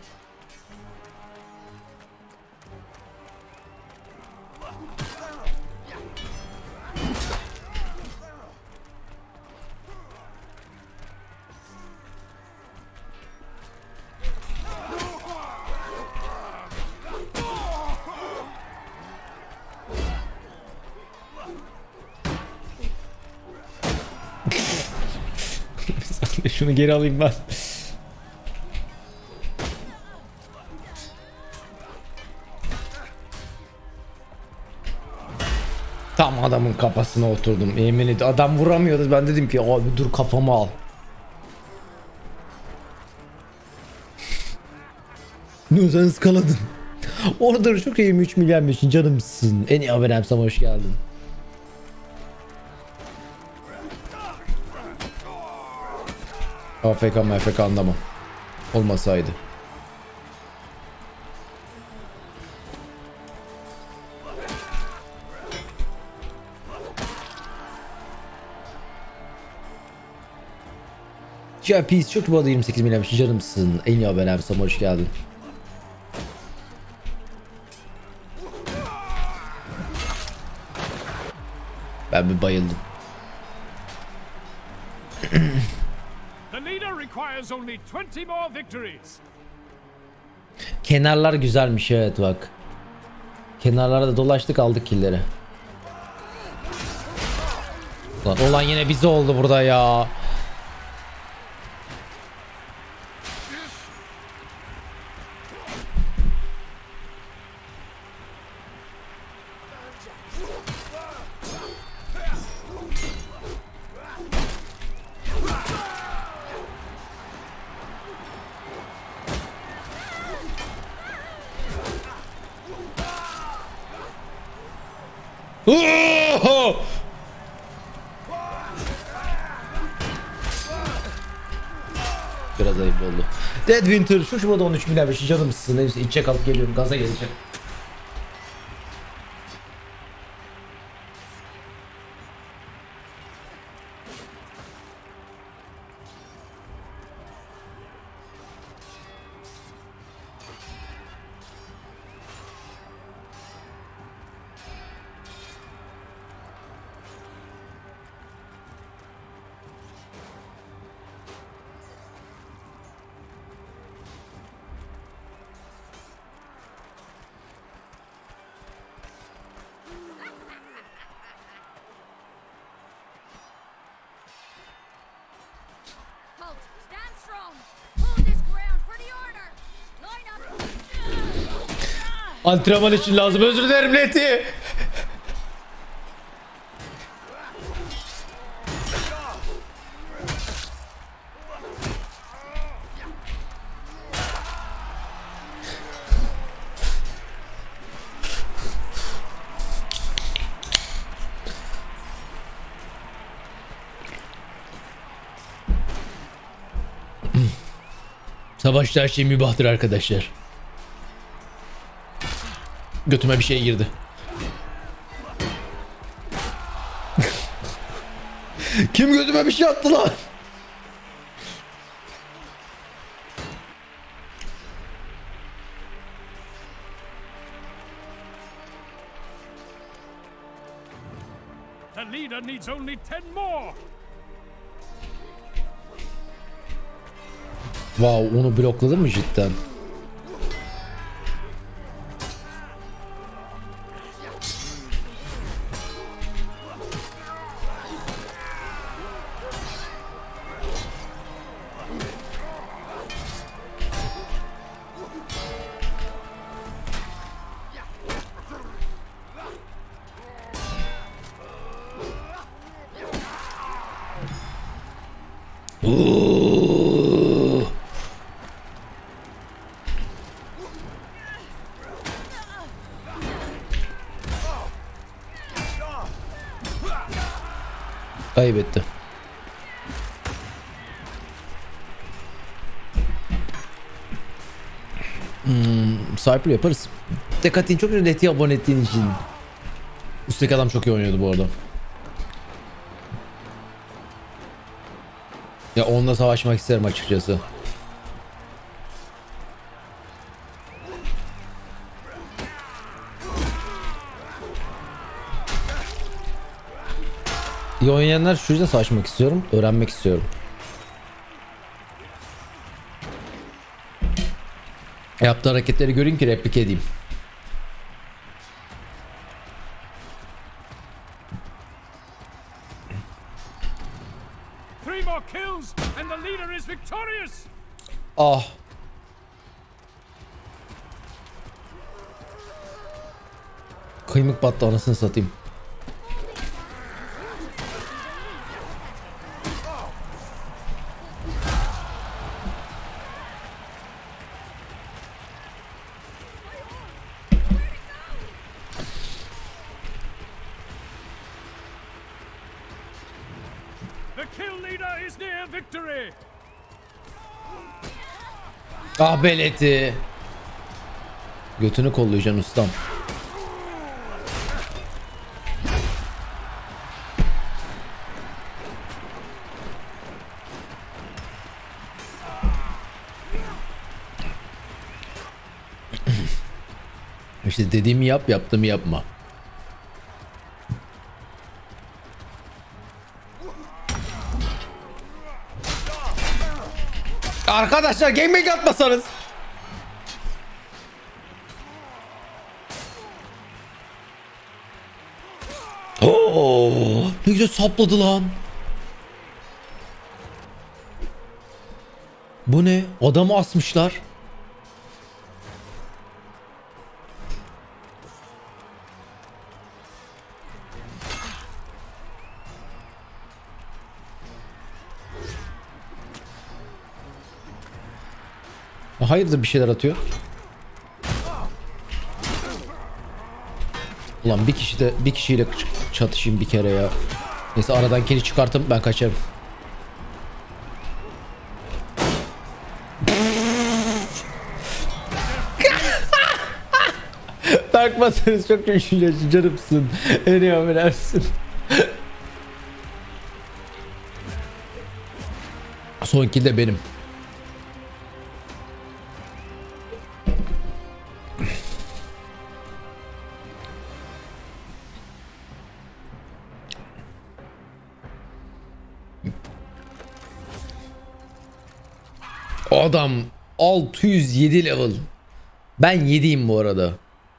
Şunu geri alayım ben. Tam adamın kafasına oturdum. Yemin ediyorum adam vuramıyordu. Ben dedim ki abi dur kafamı al. Ne sen ıskaladın. Orada çok yirmi üç milyarmış canımsın. En iyi abonem sana hoş geldin. A F K M F K anlamam. Olmasaydı. Ya peace çok bu arada yirmi sekiz milyarmış canımsın. En iyi abonem sana hoş geldin. Ben bir bayıldım. Kenarlar güzelmiş evet bak. Kenarlarda dolaştık aldık killleri. Ulan, olan yine bize oldu burada ya. Biraz ayıp oldu. Dead Winter şu şurada on üç milyar beş canımsın. Neyse içecek alıp geliyorum, gaza geleceğim. Antrenman için lazım. Özür dilerim Leti. Savaşta her şey mübahtır arkadaşlar. Götüme bir şey girdi. Kim götüme bir şey attı lan? The leader needs only ten more. Wow, onu blokladın mı cidden? Oo. Kaybetti. Hmm, Cypher yaparız. Dikkatin çok ünleti abone ettiğin için. Üstteki adam çok iyi oynuyordu bu arada. Ya onunla savaşmak isterim açıkçası. İyi oynayanlar şu yüzden savaşmak istiyorum. Öğrenmek istiyorum. Yaptığı hareketleri göreyim ki replike edeyim. Three more kills and the leader is victorious. Ah. Kıymık battı anasını satayım. The kill leader is near victory. Ah beleti. Götünü kollayacaksın ustam. İşte dediğimi yap, yaptığımı yapma. Arkadaşlar gaming atmasanız. Oo, ne güzel sapladı lan. Bu ne? Adamı asmışlar. Hayırdır bir şeyler atıyor. Ulan bir kişi de bir kişiyle çatışayım bir kere ya. Neyse aradan kedi çıkartım ben kaçarım. Takmasanız çok üzülüyorsun canımsın. En iyi affedersin. Son kill de benim. Adam altı yüz yedi level. Ben yediyim bu arada.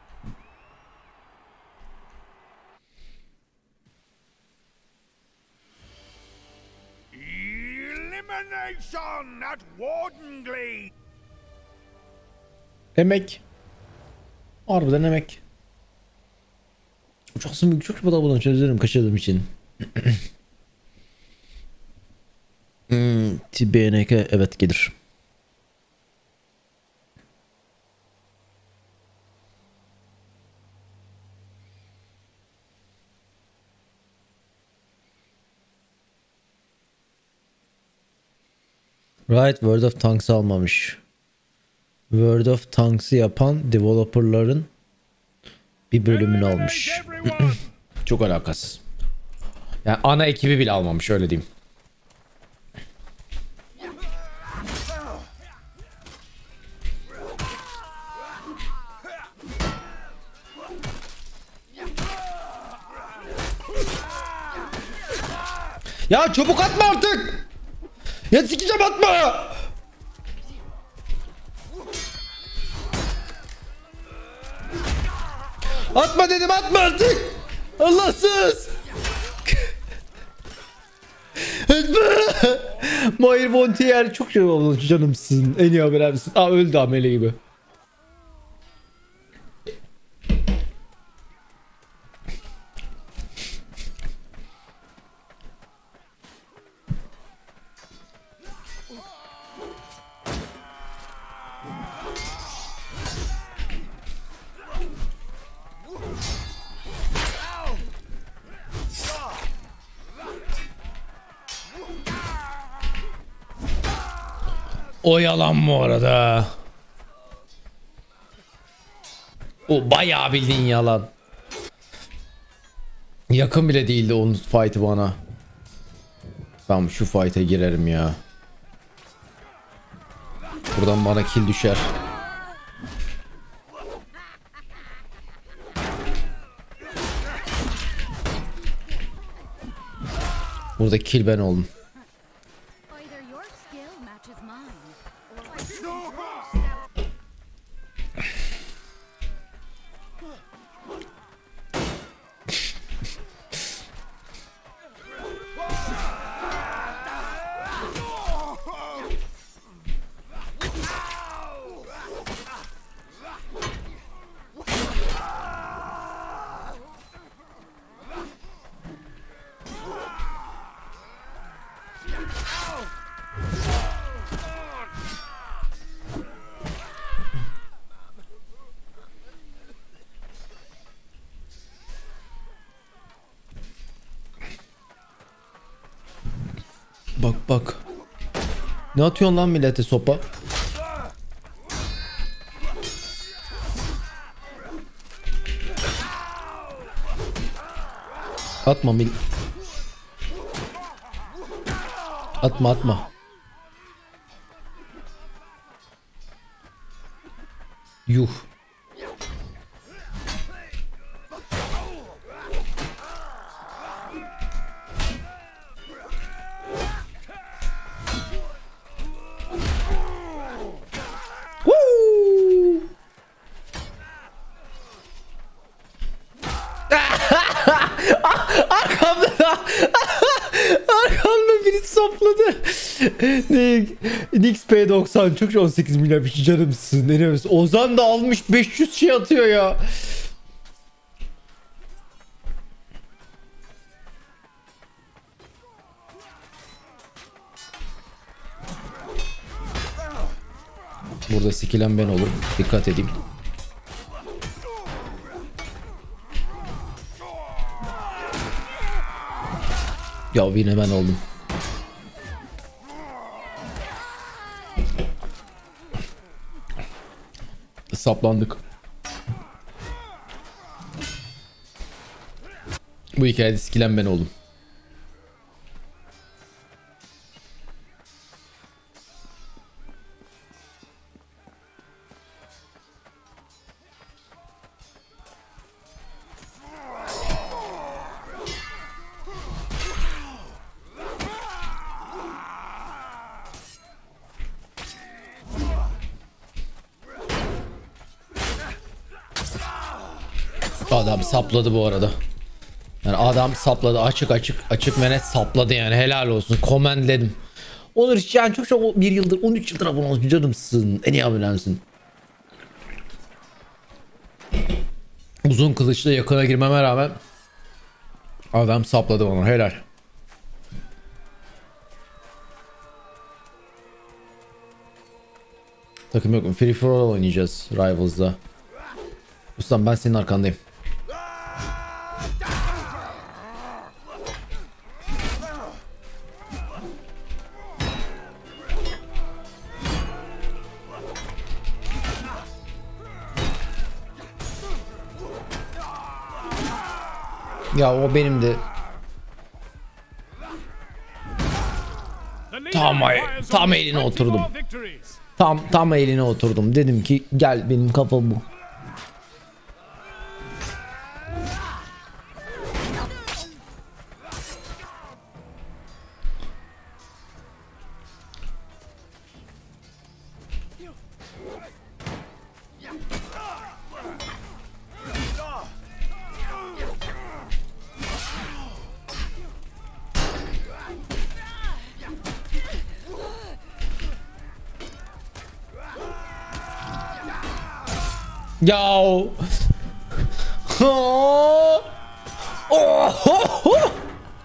Elimination at Wardenglade. Emek. Harbiden emek. Çok büyük çok da bunu çözerim kaçırdığım için. hmm, T B N K evet gelir. Right, World of Tanks'ı almamış. World of Tanks'ı yapan developerların bir bölümünü almış. Çok alakasız. Yani ana ekibi bile almamış öyle diyeyim. Ya çabuk atma artık. Ya sikeceğim atma. Atma dedim atma artık. Allahsız. Atma. Mahir Montier çok şey oldu canımsın. En iyi haber misin? Aa öldü amele gibi. O yalan bu arada. O bayağı bildiğin yalan. Yakın bile değildi onun fight'ı bana. Ben şu fight'e girerim ya. Buradan bana kill düşer. Burada kill ben oldum. Bak bak. Ne atıyorsun lan millete sopa? Atma mil. Atma atma. Yuh. Arkamda Arkamda biri sapladı. Nix P doksan çok on sekiz milyar bir şey canımsın. Ne diyorsun? Ozan da almış beş yüz şey atıyor ya. Burada sikilen ben olurum. Dikkat edeyim. Ya yine ben oldum. Saplandık. Bu hikayede sikilen ben oldum. Adam sapladı bu arada. Yani adam sapladı açık açık açık ve net sapladı yani helal olsun. Komendledim. Onur yani çok çok bir yıldır on üç yıldır abone olmuş canımsın. En iyi abonemsin. Uzun kılıçla yakına girmeme rağmen adam sapladı onu. Helal. Takım yok mu? Free for all oynayacağız Rivals'da. Ustam ben senin arkandayım. Ya o benimdi. Tam, tam eline oturdum. Tam tam eline oturdum. Dedim ki gel benim kafa bu. Ya. Oh. Oh.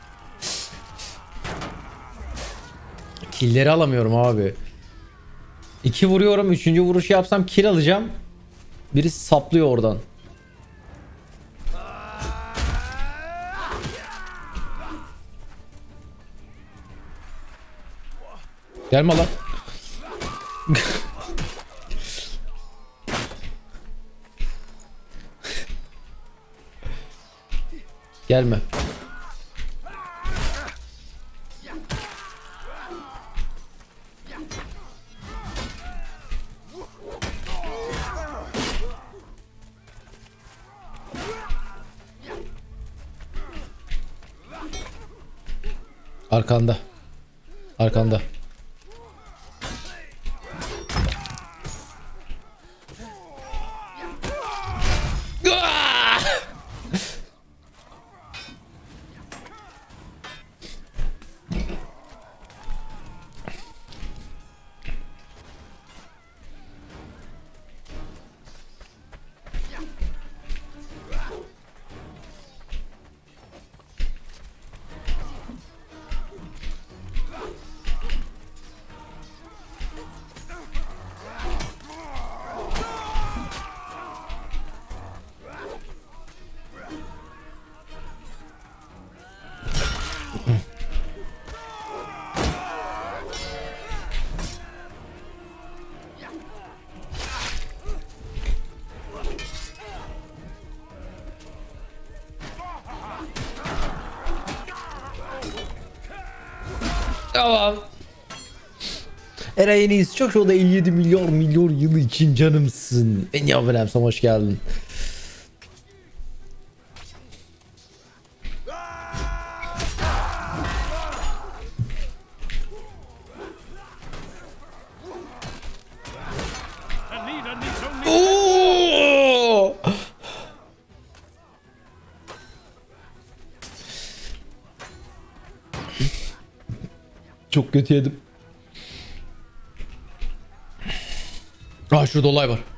Killleri alamıyorum abi. İki vuruyorum. Üçüncü vuruş yapsam kill alacağım. Birisi saplıyor oradan. Gelme lan. Gelme. Arkanda. Arkanda. Tamam. Eray en iyisi çok o da elli yedi milyar milyon yıl için canımsın. En iyi abonemsem hoş geldin. Oo! Çok kötü yedim. Ah şurada olay var.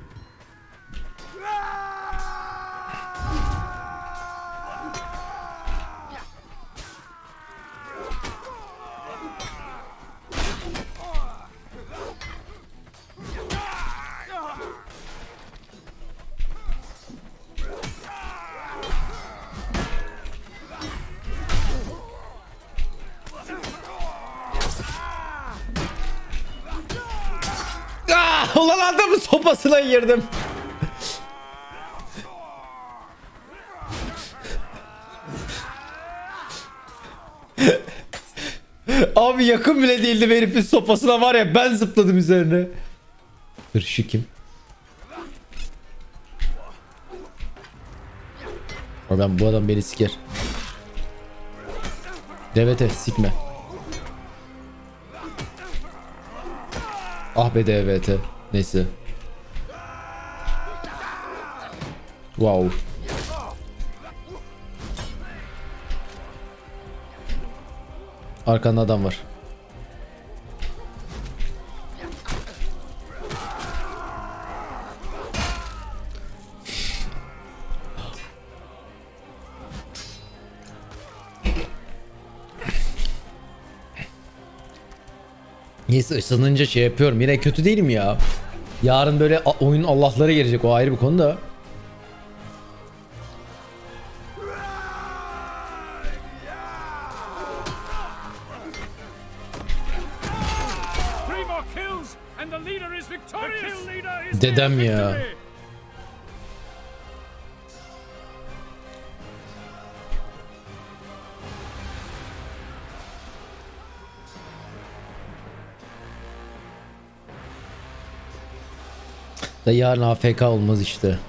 Ulan adamın sopasına girdim. Abi yakın bile değildi herifin sopasına var ya, ben zıpladım üzerine. Hırşı kim? Adam, bu adam beni siker. Devete sikme. Ah be D V T. Neyse. Wow. Arkanda adam var. Neyse ısınınca şey yapıyorum. Yine kötü değil mi ya? Yarın böyle a- oyunun Allah'ları gelecek, o ayrı bir konu da. Three more kills and the leader is victorious. The kill leader is Dedem near ya. victory. Da yarın A F K olmaz işte.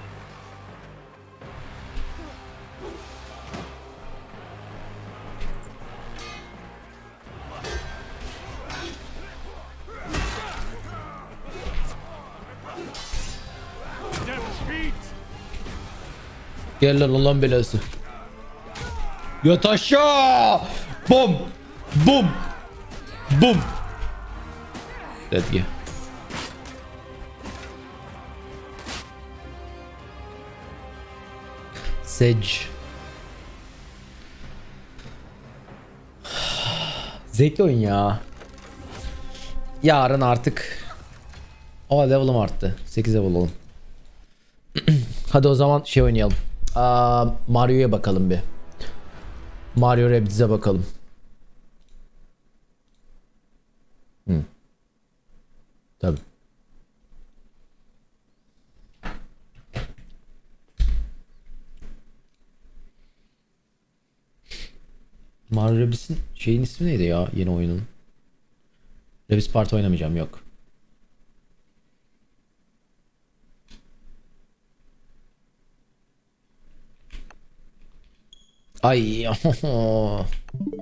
Defeat. Gel lan Allah'ın belası. Yat aşağı. Bum. Bum. Bum. Let's go. Sedge. Zevkli oyun ya. Yarın artık o level'ım arttı. sekiz level olalım. Hadi o zaman şey oynayalım. Aa, Mario'ya bakalım bir. Mario Rabbids'e bakalım. Hı. Tabii. Mario Rabbids'in şeyin ismi neydi ya, yeni oyunun? Rabbids Party oynamayacağım, yok. Ay.